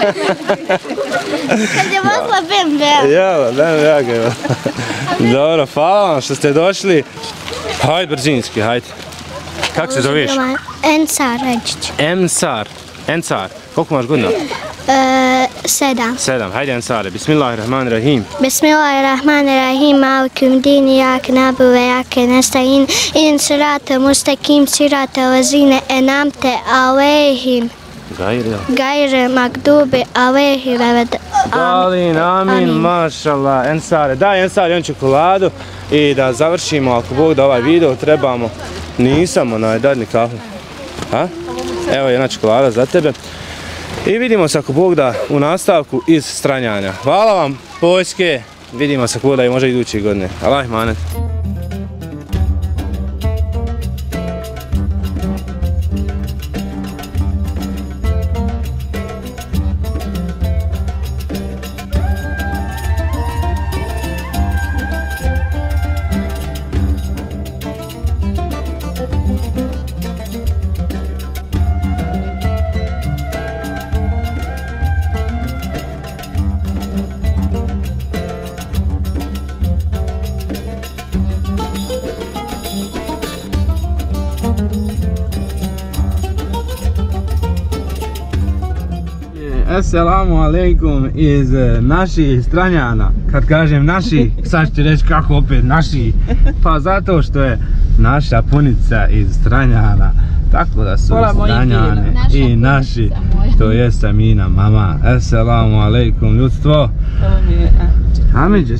Kad je vozila B M W. Jel, B M W ga ima. Dobro, hvala vam što ste došli. Hajde brzinski, hajde. Kako se zoveš? Ensar Rečić. Ensar. Ensar. Koliko imaš godina? E, sedam. Sedam. Hajde Ensare. Bismillahirrahmanirrahim. Bismillahirrahmanirrahim. Malikum din, iyake na'budu ve iyake nesta'in. In sirate mustaqim sirate lazine en'amte alejhim. Gajri. Gajre magdubi alejhim. Dalin, amin, mašallah. Ensare, daj Ensare jednu čokoladu i da završimo, ako Bog da ovaj video trebamo. Nisam onaj, daj ni kahvu. Ha? Evo jedna čokolada za tebe. I vidimo se ako Bog da u nastavku iz Stranjanja. Hvala vam, Poljske. Vidimo se ako Bog da i može iduće godine. Allah manet. Assalamu alaikum iz naših Stranjana. Kad kažem naši, sad ću ti reći kako opet naši. Pa zato što je naša punica iz Stranjana. Tako da su Stranjane i naši. To je Samina mama. Assalamu alaikum ljudstvo. Hamidžić.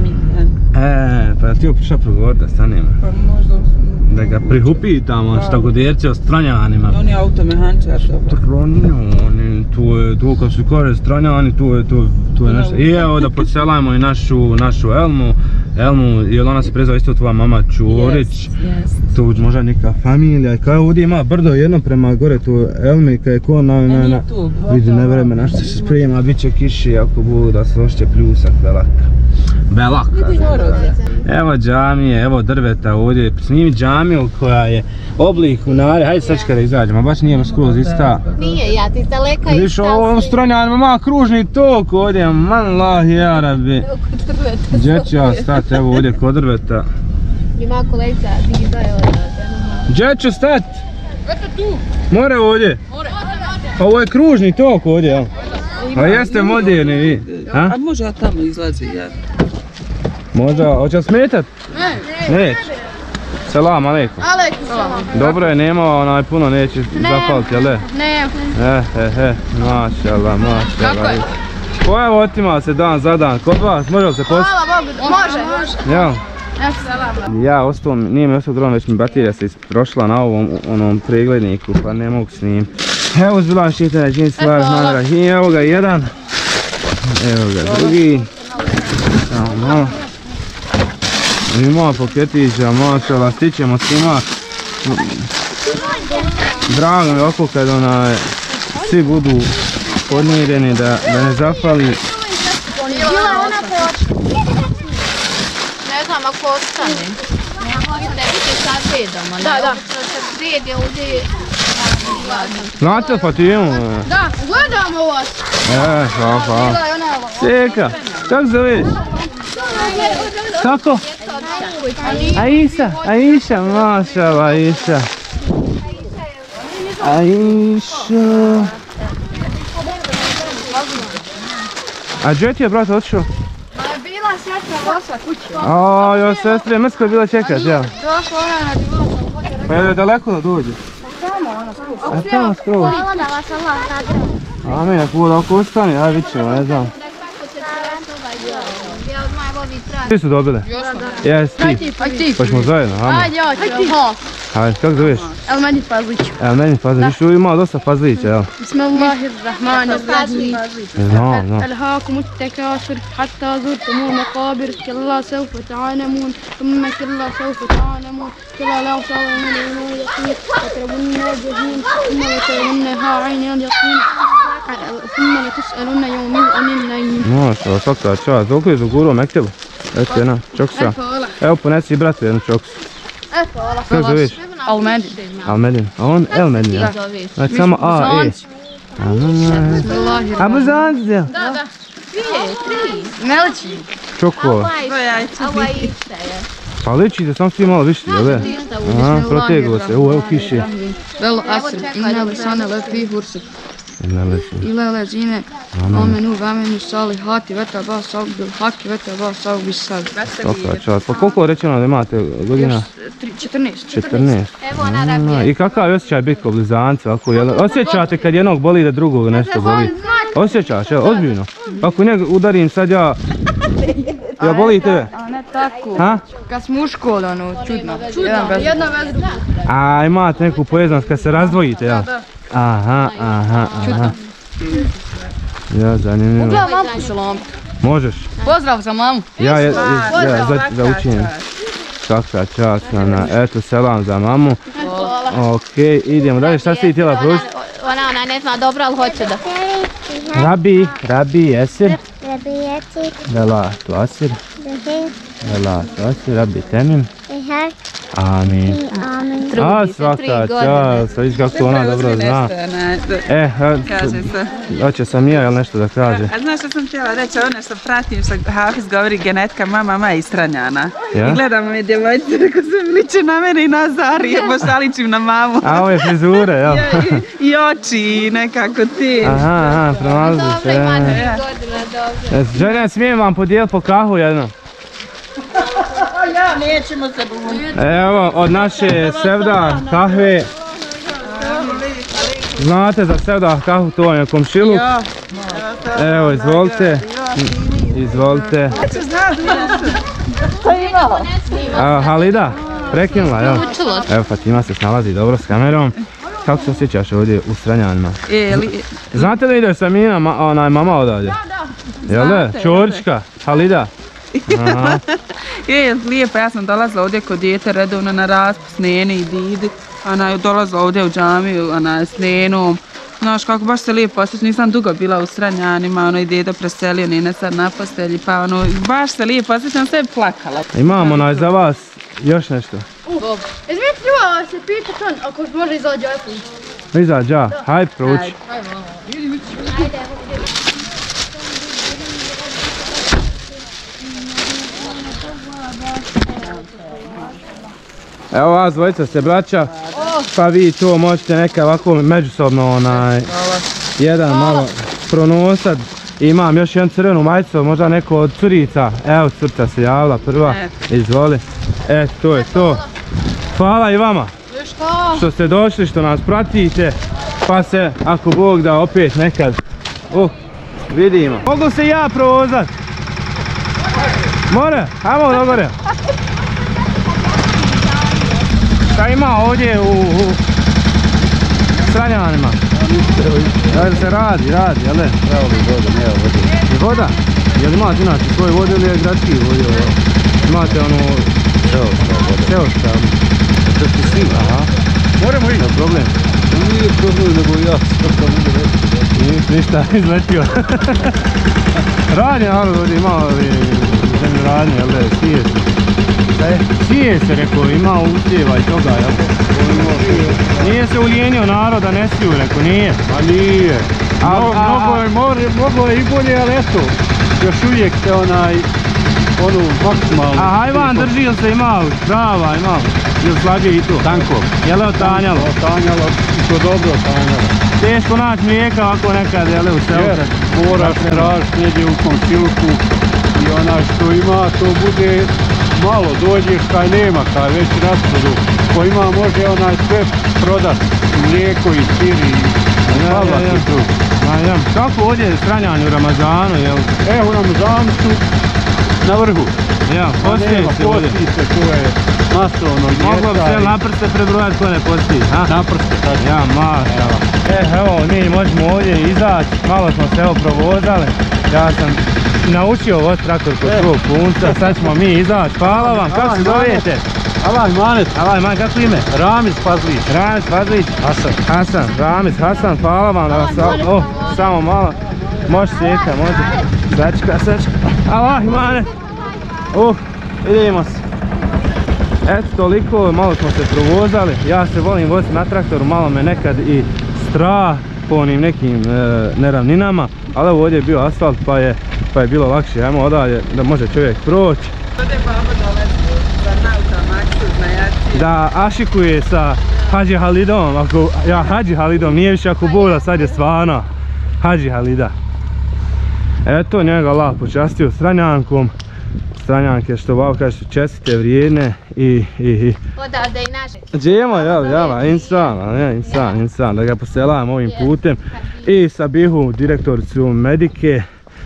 E, pa ti opiša progovor da stanemo. Pa možda... Da ga prihupitamo šta god jerci o Stranjanima. On je automehančar. Stranjani, tu je, tu kad su kore Stranjani, tu je, tu, tu je nešto. I evo da podselajmo i našu, našu Elmu. Elmu, jel ona se prezva isto tvoja mama Čurić. Yes, yes. Tu možda neka familija. Kao ovdje ima brdo jedno prema gore tu Elmi, kaj je ko na... na, na vidi nevremena što se sprema, bit će kiši ako budu da se ošće pljusak velak. Belak. Evo džamije, evo drveta ovdje, snimi džamiju koja je oblik hunare, hajde sad kada izađemo, baš nije skroz ista. Nije, ja ti daleka ista. Viš ovo Stranjanima, ma kružni tok ovdje, man lah ja rabi. Gdje ću ja stati, evo ovdje kod drveta. Ima kolegica, ti daje ovdje. Gdje ću stati? Eto tu. More ovdje? More. Pa ovo je kružni tok ovdje, jel? Pa jeste moderni vi. A može ja tamo izlazi, ja. Možda, hoće li smetat? Ne. Neć. Selam alaikum. Alaikum selam. Dobro je, nema onaj puno, neće zapaliti, jel' ne? Ne. Eh, eh, eh, mašallah, mašallah. Kako je? Pa evo otima se dan za dan, kod vas, može li se posti? Hvala Bogu, može, može. Jel? Ja ostao, nije mi ostao dron, već mi baterija se isprošla na ovom onom pregledniku, pa ne mogu snimiti. Evo uzbilan šitana, džin stvar, manarahim, evo ga jedan. Evo ga drugi. Samo malo. Ima paketića, mašala, stićemo svima. Drago mi je oko kad onaj, svi budu podmireni da, da ne zafali. Ne znam ako ostane. Da vidite sad redom, ali da, da. Se sredi ovdje. Znate li Fatimu? Da, gledamo vas. E, hvala, hvala. Seka, kako zoveš? Kako? Aisha, Aisha, mašala Aisha. Aisha. A gdje ti je brat otišao? Bila sestra došla kući. A, joj sestre, mrsko je bila čekat, jel? Došla ona na bilo. Pa je li daleko da dođe? Tamo ona skroz. A tamo skroz. Hvala da vas Allah nagradi. Amin, ako bude oko ostane, aj vidit ćemo, ne znam. Svi su dobili? Jes, ti. Pa ćemo zajedno, amin. Ajde, ja ću. Ajde, kako zoveš? Elmenit Fazlić. Elmenit Fazlić, viš tu ima dosta Fazlića, jel? Bismillahirrahmanirrahim. Znam, znam. ألهاكم التكاثر حتى زرتم المقابر كلا سوف تعلمون ثم كلا سوف تعلمون كلا لا تعلمون اليقين وترون الجحيم ثم لترونها عين اليقين ثم لتسألن يومئذ عن النعيم. Mašala, svaka čast. Dok je zagurao mektebu? Eto jedna čoksa. Evo ponesi i bratu jednu čoksu. Kako zoveš? Almedin. Almedin. A on Elmedin, jel? Znači samo A, E. A buzanci, jel? Da, da. Dvije, tri. Ne liči. Čoko. Ova ista je. Pa ličite, samo svi malo više, jel? Aha, proteglo se. Evo, evo kiše. Vel asr, inna lisane lefi hursi. إلى الذين آمنوا وعملوا الصالحات وتواصوا بالحق وتواصوا بالصبر. Svaka čast. Pa koliko rečeno da imate godina? četrnaest. četrnaest. I kakav je osjećaj biti ko blizanci? Osjećate kad jednog boli da drugog nešto boli? Osjećaš, evo, ozbiljno. Ako njega udarim sad ja... Ja boli tebe? A ne tako. Ha? Kad smo u školi, ono, čudno. Jedna bez druga. A imate neku poveznost kad se razdvojite, jel? Aha, aha, aha. Ja, zanimljivo. Pogledaj mamu sa lampu. Možeš? Pozdrav za mamu. Ja, ja, ja, za učinim. Svaka čast, na, eto, selam za mamu. Okej, idemo dalje, šta si ti htjela pružiti? Ona, ona ne zna dobro, ali hoće da. Rabi, Rabi, jesir? Rabi jesir. Vela, tuasir? Vela, tuasir, Rabi temim? Amin. A, svaka čast, vidiš kako ona dobro zna. E, hoće sam ja, jel nešto da kaže? A znaš što sam htjela reći, ono što pratim, što Hafiz govori genetika, moja mama je Istranjana. Ja? I gledam me djevojčice, rekao se liče na mene i na Zari, baš da ličim na mamu. A ove frizure, jel? I, I oči, i nekako ti. Aha, aha, pronalaziš. Dobro, ima tri godine, dobro. Željena, smijem vam podijeliti po kahu jedno? Ja, nećemo se buniti. Evo, od naše Sevda kahve. Znate za Sevda kahvu, to vam je komšiluk. Evo, izvolite. Izvolite. Evo, Halida, prekinula, jel? Evo, Fatima se snalazi dobro s kamerom. Kako se osjećaš ovdje u Stranjanima? Znate da ideš sa Mina, onaj mama odavdje? Jel da? Čorička, Halida. Je, lijepo, ja sam dolazila ovdje kod djete redovno na raspust Nene i Didi. Ona je dolazila ovdje u džamiju, ona je s Nenom. Znaš kako, baš se lijepo osjeća, nisam dugo bila u Stranjanima, ono i djedo preselio, Nene sad na postelji, pa ono, baš se lijepo osjećam, sve plakala. Imamo onaj za vas još nešto. Izvijek treba se pitati on, ako može izađe iPhone. Izađe, ja, hajde prouči. Evo vas dvojica ste braća, pa vi to možete neka ovako međusobno onaj, jedan malo pronosat. Imam još jednu crvenu majicu, možda neko od curica, evo curca se javila prva, izvoli. Eto, to je to. Hvala i vama što ste došli, što nas pratite, pa se ako Bog da opet nekad, uh, vidimo. Mogu se ja provozat? More, ajmo do gore. Šta ima ovdje u, u Stranjanima? Jel se radi, radi, jel ne? Pravo li voda, nema vode. I voda? Jel imate inače svoju vodu ili je gradski vodio? Imate onu... Seoška voda. Seoška. To ste svi, aha. Moramo ići. Nije problem. Nije problem, nego ja što sam mogu reći. Nis ništa izletio. Radnje, ali ovdje ima zemlju radnje, jel ne? Sije se. Sije se, rekao, ima usjeva i toga, jel? Nije se ulijenio narod, da ne siju, rekao, nije. Pa nije. Moglo je i bolje, ali eto, još uvijek se onaj, onu maksimalno... A hajvan drži ili se imao, krava imao, ili slage i to? Tanko. Jel je otanjalo? Otanjalo, i to dobro otanjalo. Teško naći mlijeka ovako nekad, jel je u selu? Jer, moraš tražiti negdje u komšiluku i onaj što ima, to bude... Malo dođeš kaj nema, kaj već rasprodu. Ko ima može onaj sve prodat, mlijeko i sir i salak i tu. Kako ovdje Stranjani u Ramazanu, jel? E, u Ramazanu su na vrhu. Ja, postoji se ovdje. Postoji se, to je masovno jesta. Moglo bi se na prste prebrojati ko ne postoji, ha? Na prste, sad. Ja, mašala. E, evo, mi možemo ovdje izaći, malo smo se evo provozali. Ja sam naučio voz traktor kod svog punca, sad ćemo mi izaći. Hvala vam, kako se zovete? Alaj Manet. Alaj Manet, kako ime? Ramiz Fazlić. Ramiz Fazlić. Hasan. Hasan, Ramiz Hasan, hvala vam. Da vas, oh, samo malo. Može sjeka, može. Sačka, sačka. Alaj Manet. Uh, vidimo se. Eto toliko, malo smo se provozali. Ja se volim voziti na traktoru, malo me nekad i strah po onim nekim e, neravninama. Ali ovdje je bio asfalt pa je, pa je bilo lakše. Ajmo odalje da može čovjek proći. Ovdje baba dolazi za nauta maksu, znajaci. da ašikuje sa Hadži Halidom, ako, ja Hadži Halidom, nije više ako Bog da sad je stvarno Hadži Halida. Eto, njega Allah počastio Stranjankom. Stranjanke što babo kaže su čestite, vrijedne i... i, i. Odavde i naše. Džemo, jel, jel, insan, ne, insan, insan, da ga poselam ovim putem. I Sabihu, direktoricu Medike,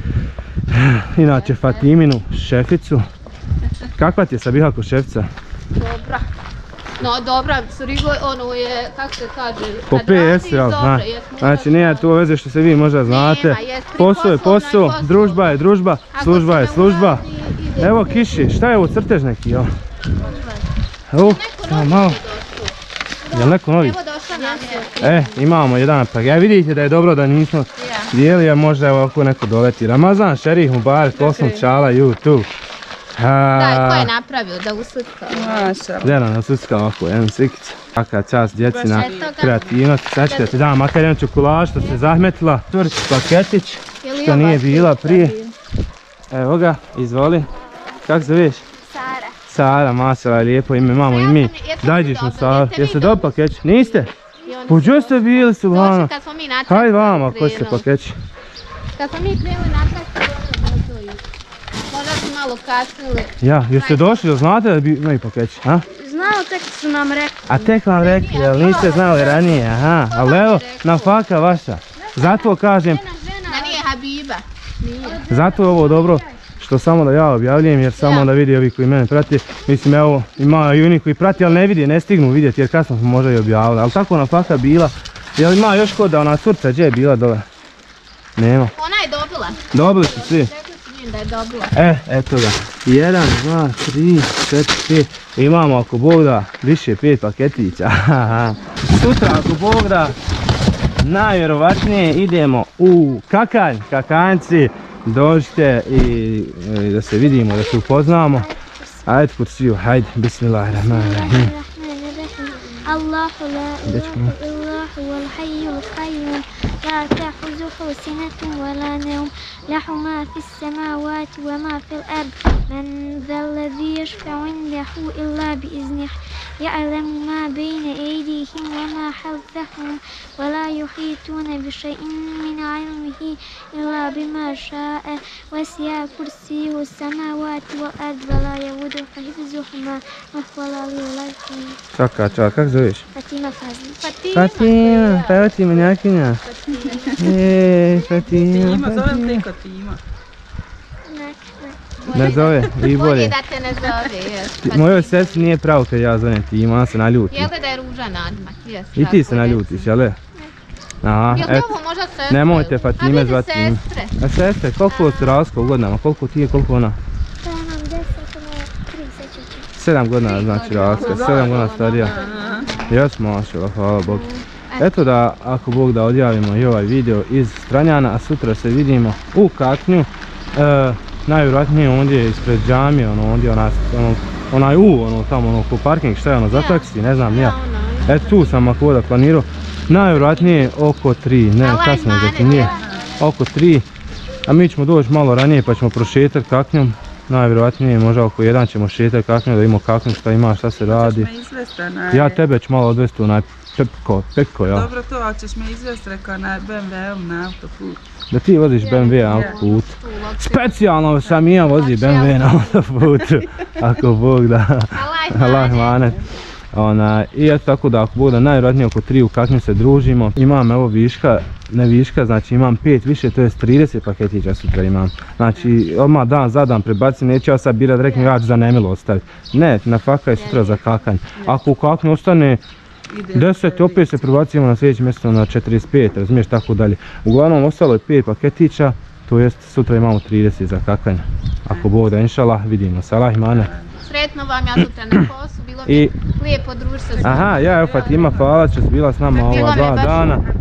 inače Fatiminu, šeficu. Kakva ti je Sabiha ko šefica? Dobra. No dobra, Surigo, ono je, kako se kaže, po P S, jel, zna. Znači nije to veze što se vi možda znate. Posao je posao, družba je družba, služba je služba. Evo Kiši, šta je ovo, crtež neki, jel? Evo, samo malo. Jel neko novi? Evo došla nam je. E, imamo jedan pak. Ja vidite da je dobro da nismo dijeli, a možda evo ako neko doleti. Ramazan, Šerih, Mubarak, Osam Čala, YouTube. Daj, ko je napravio da usutka? Gledam da usutka ovako, jedan slikica. Kaka čast djeci na kreativnost. Sačekajte, dam makar jedan čokolad što se zahmetila. Turci paketić, što nije bila prije. Evo ga, izvoli. Kako zoveš? Sara. Sara, masala je lijepo ime, imamo i mi. Dajđeš mu Sara. Jeste dobro paketić? Niste? Pođe ste bili, subhano. Hajde vama, ko ste paketić? Kad smo mi krenuli natrag, možda su malo kasnili. Ja, jeste došli, da znate da imaju paketić, a? Znao, tek su nam rekli. A tek vam rekli, jel niste znali ranije, aha. Ali evo, na faka vaša. Zato kažem... Da nije Habiba. Zato je ovo dobro što samo da ja objavljujem, jer samo da vidi ovi koji mene prati. Mislim, evo, ima i oni koji prati, ali ne vidi, ne stignu vidjeti, jer kasno smo možda i objavili. Ali tako na faka bila. Jel ima još kod da ona curca, gdje je bila dole? Nema. Ona je dobila. Dobili su svi. Rekli su njim da je dobila. E, eto ga. Jedan, dva, tri, četiri, pet. Imamo ako Bog da više pet paketića. Sutra ako Bog da najvjerovatnije idemo u Kakanj, Kakanjci. Dođite i da se vidimo, da se upoznamo. Ajde kursiju, hajde, bismillahirrahmanirrahim. Allahu la ilaha illa huwal hayyul qayyum la ta'khuzuhu sinatun wa la nawm lahu ma fis samawati wa ma fil ard man dhal ladhi yashfa'u 'indahu illa bi iznihi ya'lamu ma bayna aydihim wa ma khalfahum wa la yuhituna bi shay'in min 'ilmihi illa bima sha'a wasi'a kursiyyuhu as-samawati wal ard wa la ya'uduhu hifzuhuma wa huwal 'aliyyul 'azim. Čaka, čaka, kako zoveš? Fatima Fazli. Fatima, pa evo ti menjakinja. Eee, Fatima, Tima, zovem te Fatima. Ne zove, i bolje. Bolje da te ne zove. Mojoj sestri nije pravo kad ja zovem Tima, ona se naljuti. Jel da je ružan nadmak? I ti se naljutiš, jel? Aha, eto. Nemojte Fatime zvati Tima. A sestre, koliko su razlika u godinama? Koliko ti je, koliko ona? Sedam godina znači razlika, sedam godina starija. Jes mašala, hvala Bog. Eto da, ako Bog da odjavimo i ovaj video iz Stranjana, a sutra se vidimo u Kaknju. E, najvjerojatnije ondje ispred džamije, ono ondje onaj, ono, onaj U, ono tamo ono ko parking, šta je ono za taksi, ne znam nija. Eto tu sam ako da planirao. Najvjerojatnije oko tri, ne kasno je nije. Oko tri, a mi ćemo doći malo ranije pa ćemo prošetati Kaknjom. Najvjerojatnije možda oko jedan ćemo šetati Kaknju da vidimo Kaknju šta ima, šta se radi. Ja tebe ću malo odvesti u onaj Pepko, Pepko, jel? Dobro to, ali ćeš me izvesti, rekao na B M W-om na autoput. Da ti voziš B M W na autoput. Specijalno sam i ja vozi B M W na autoputu, ako Bog da. Allah manet. I eto tako da ako Bog da najvjerojatnije oko tri u Kaknju se družimo. Imam evo viška, ne viška, znači imam pet više, to je trideset paketića sutra imam. Znači odmah dan za dan prebacim, neću ja sad birat, rekam ja ću za nemilo ostaviti. Ne, na faka je sutra za Kakanj. Ako u Kaknju ostane deset, opet se prebacimo na sljedeće mjesto na četrdeset pet, razumiješ, tako dalje. Uglavnom ostalo je pet paketića, to jest sutra imamo trideset za Kakanj. Ako Bog da, inšalah, vidimo se, Allah imane. Sretno vam, ja sutra na poslu, bilo mi lijepo družiti se s vama. Aha, ja evo Fatima, hvala što si bila s nama ova dva dana.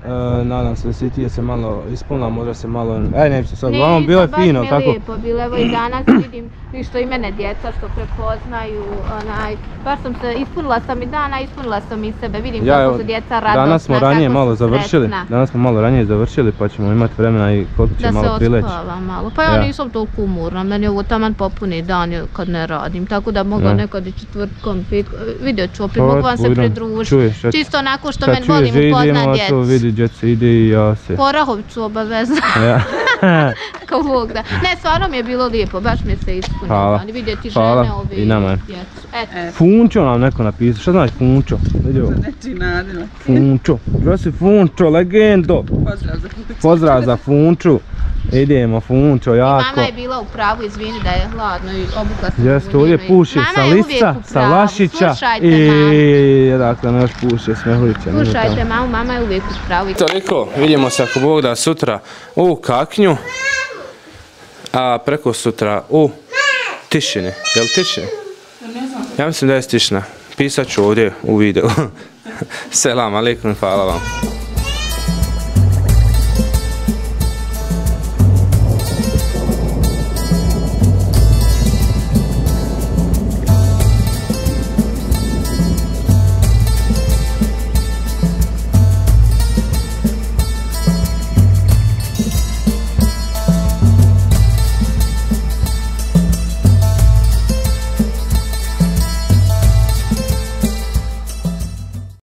nadam se da si ti se malo ispunila, možda se malo... Aj, neću sad, uglavnom bilo je fino, tako? Baš mi je lijepo bilo, evo i danas vidim što i mene djeca što prepoznaju, onaj, baš sam se, ispunila sam i dana, ispunila sam i sebe, vidim kako su djeca radosna, danas smo ranije malo završili, danas smo malo ranije završili, pa ćemo imati vremena i koliko će malo prileći. Da se ospava malo, pa ja nisam toliko umorna, meni je ovo taman popuni dan kad ne radim, tako da mogu nekad i četvrtkom, petkom, vidjet ću opet, mogu vam se pridružiti, čisto onako što meni volim upoznat djecu. Vidi gdje se ide i ja se... Po Orahovicu obavezno. Ko Bog da. Ne, stvarno mi je bilo lijepo, baš mi se ispunilo. Hvala. Vidjeti Hvala. žene ove i nama. djecu. Funčo nam neko napisao. Šta znači Funčo? Vidi ovo. Nečiji nadimak. Funčo. Gdje si Funčo, legendo. Pozdrav za Funču. Pozdrav za Funču. Idemo Funčo, jako. I mama je bila u pravu, izvini da je hladno i obukla sam. Jeste, ovdje puši sa Lisca, sa Lašića i dakle ne još puši Smehulića. Slušajte mamu, mama je uvijek u pravu. Toliko, vidimo se ako Bog da sutra u Kaknju, a preko sutra u Tišini. Je li Tišini? Ja mislim da je Tišina. Pisat ću ovdje u videu. Selam alejkum, hvala vam.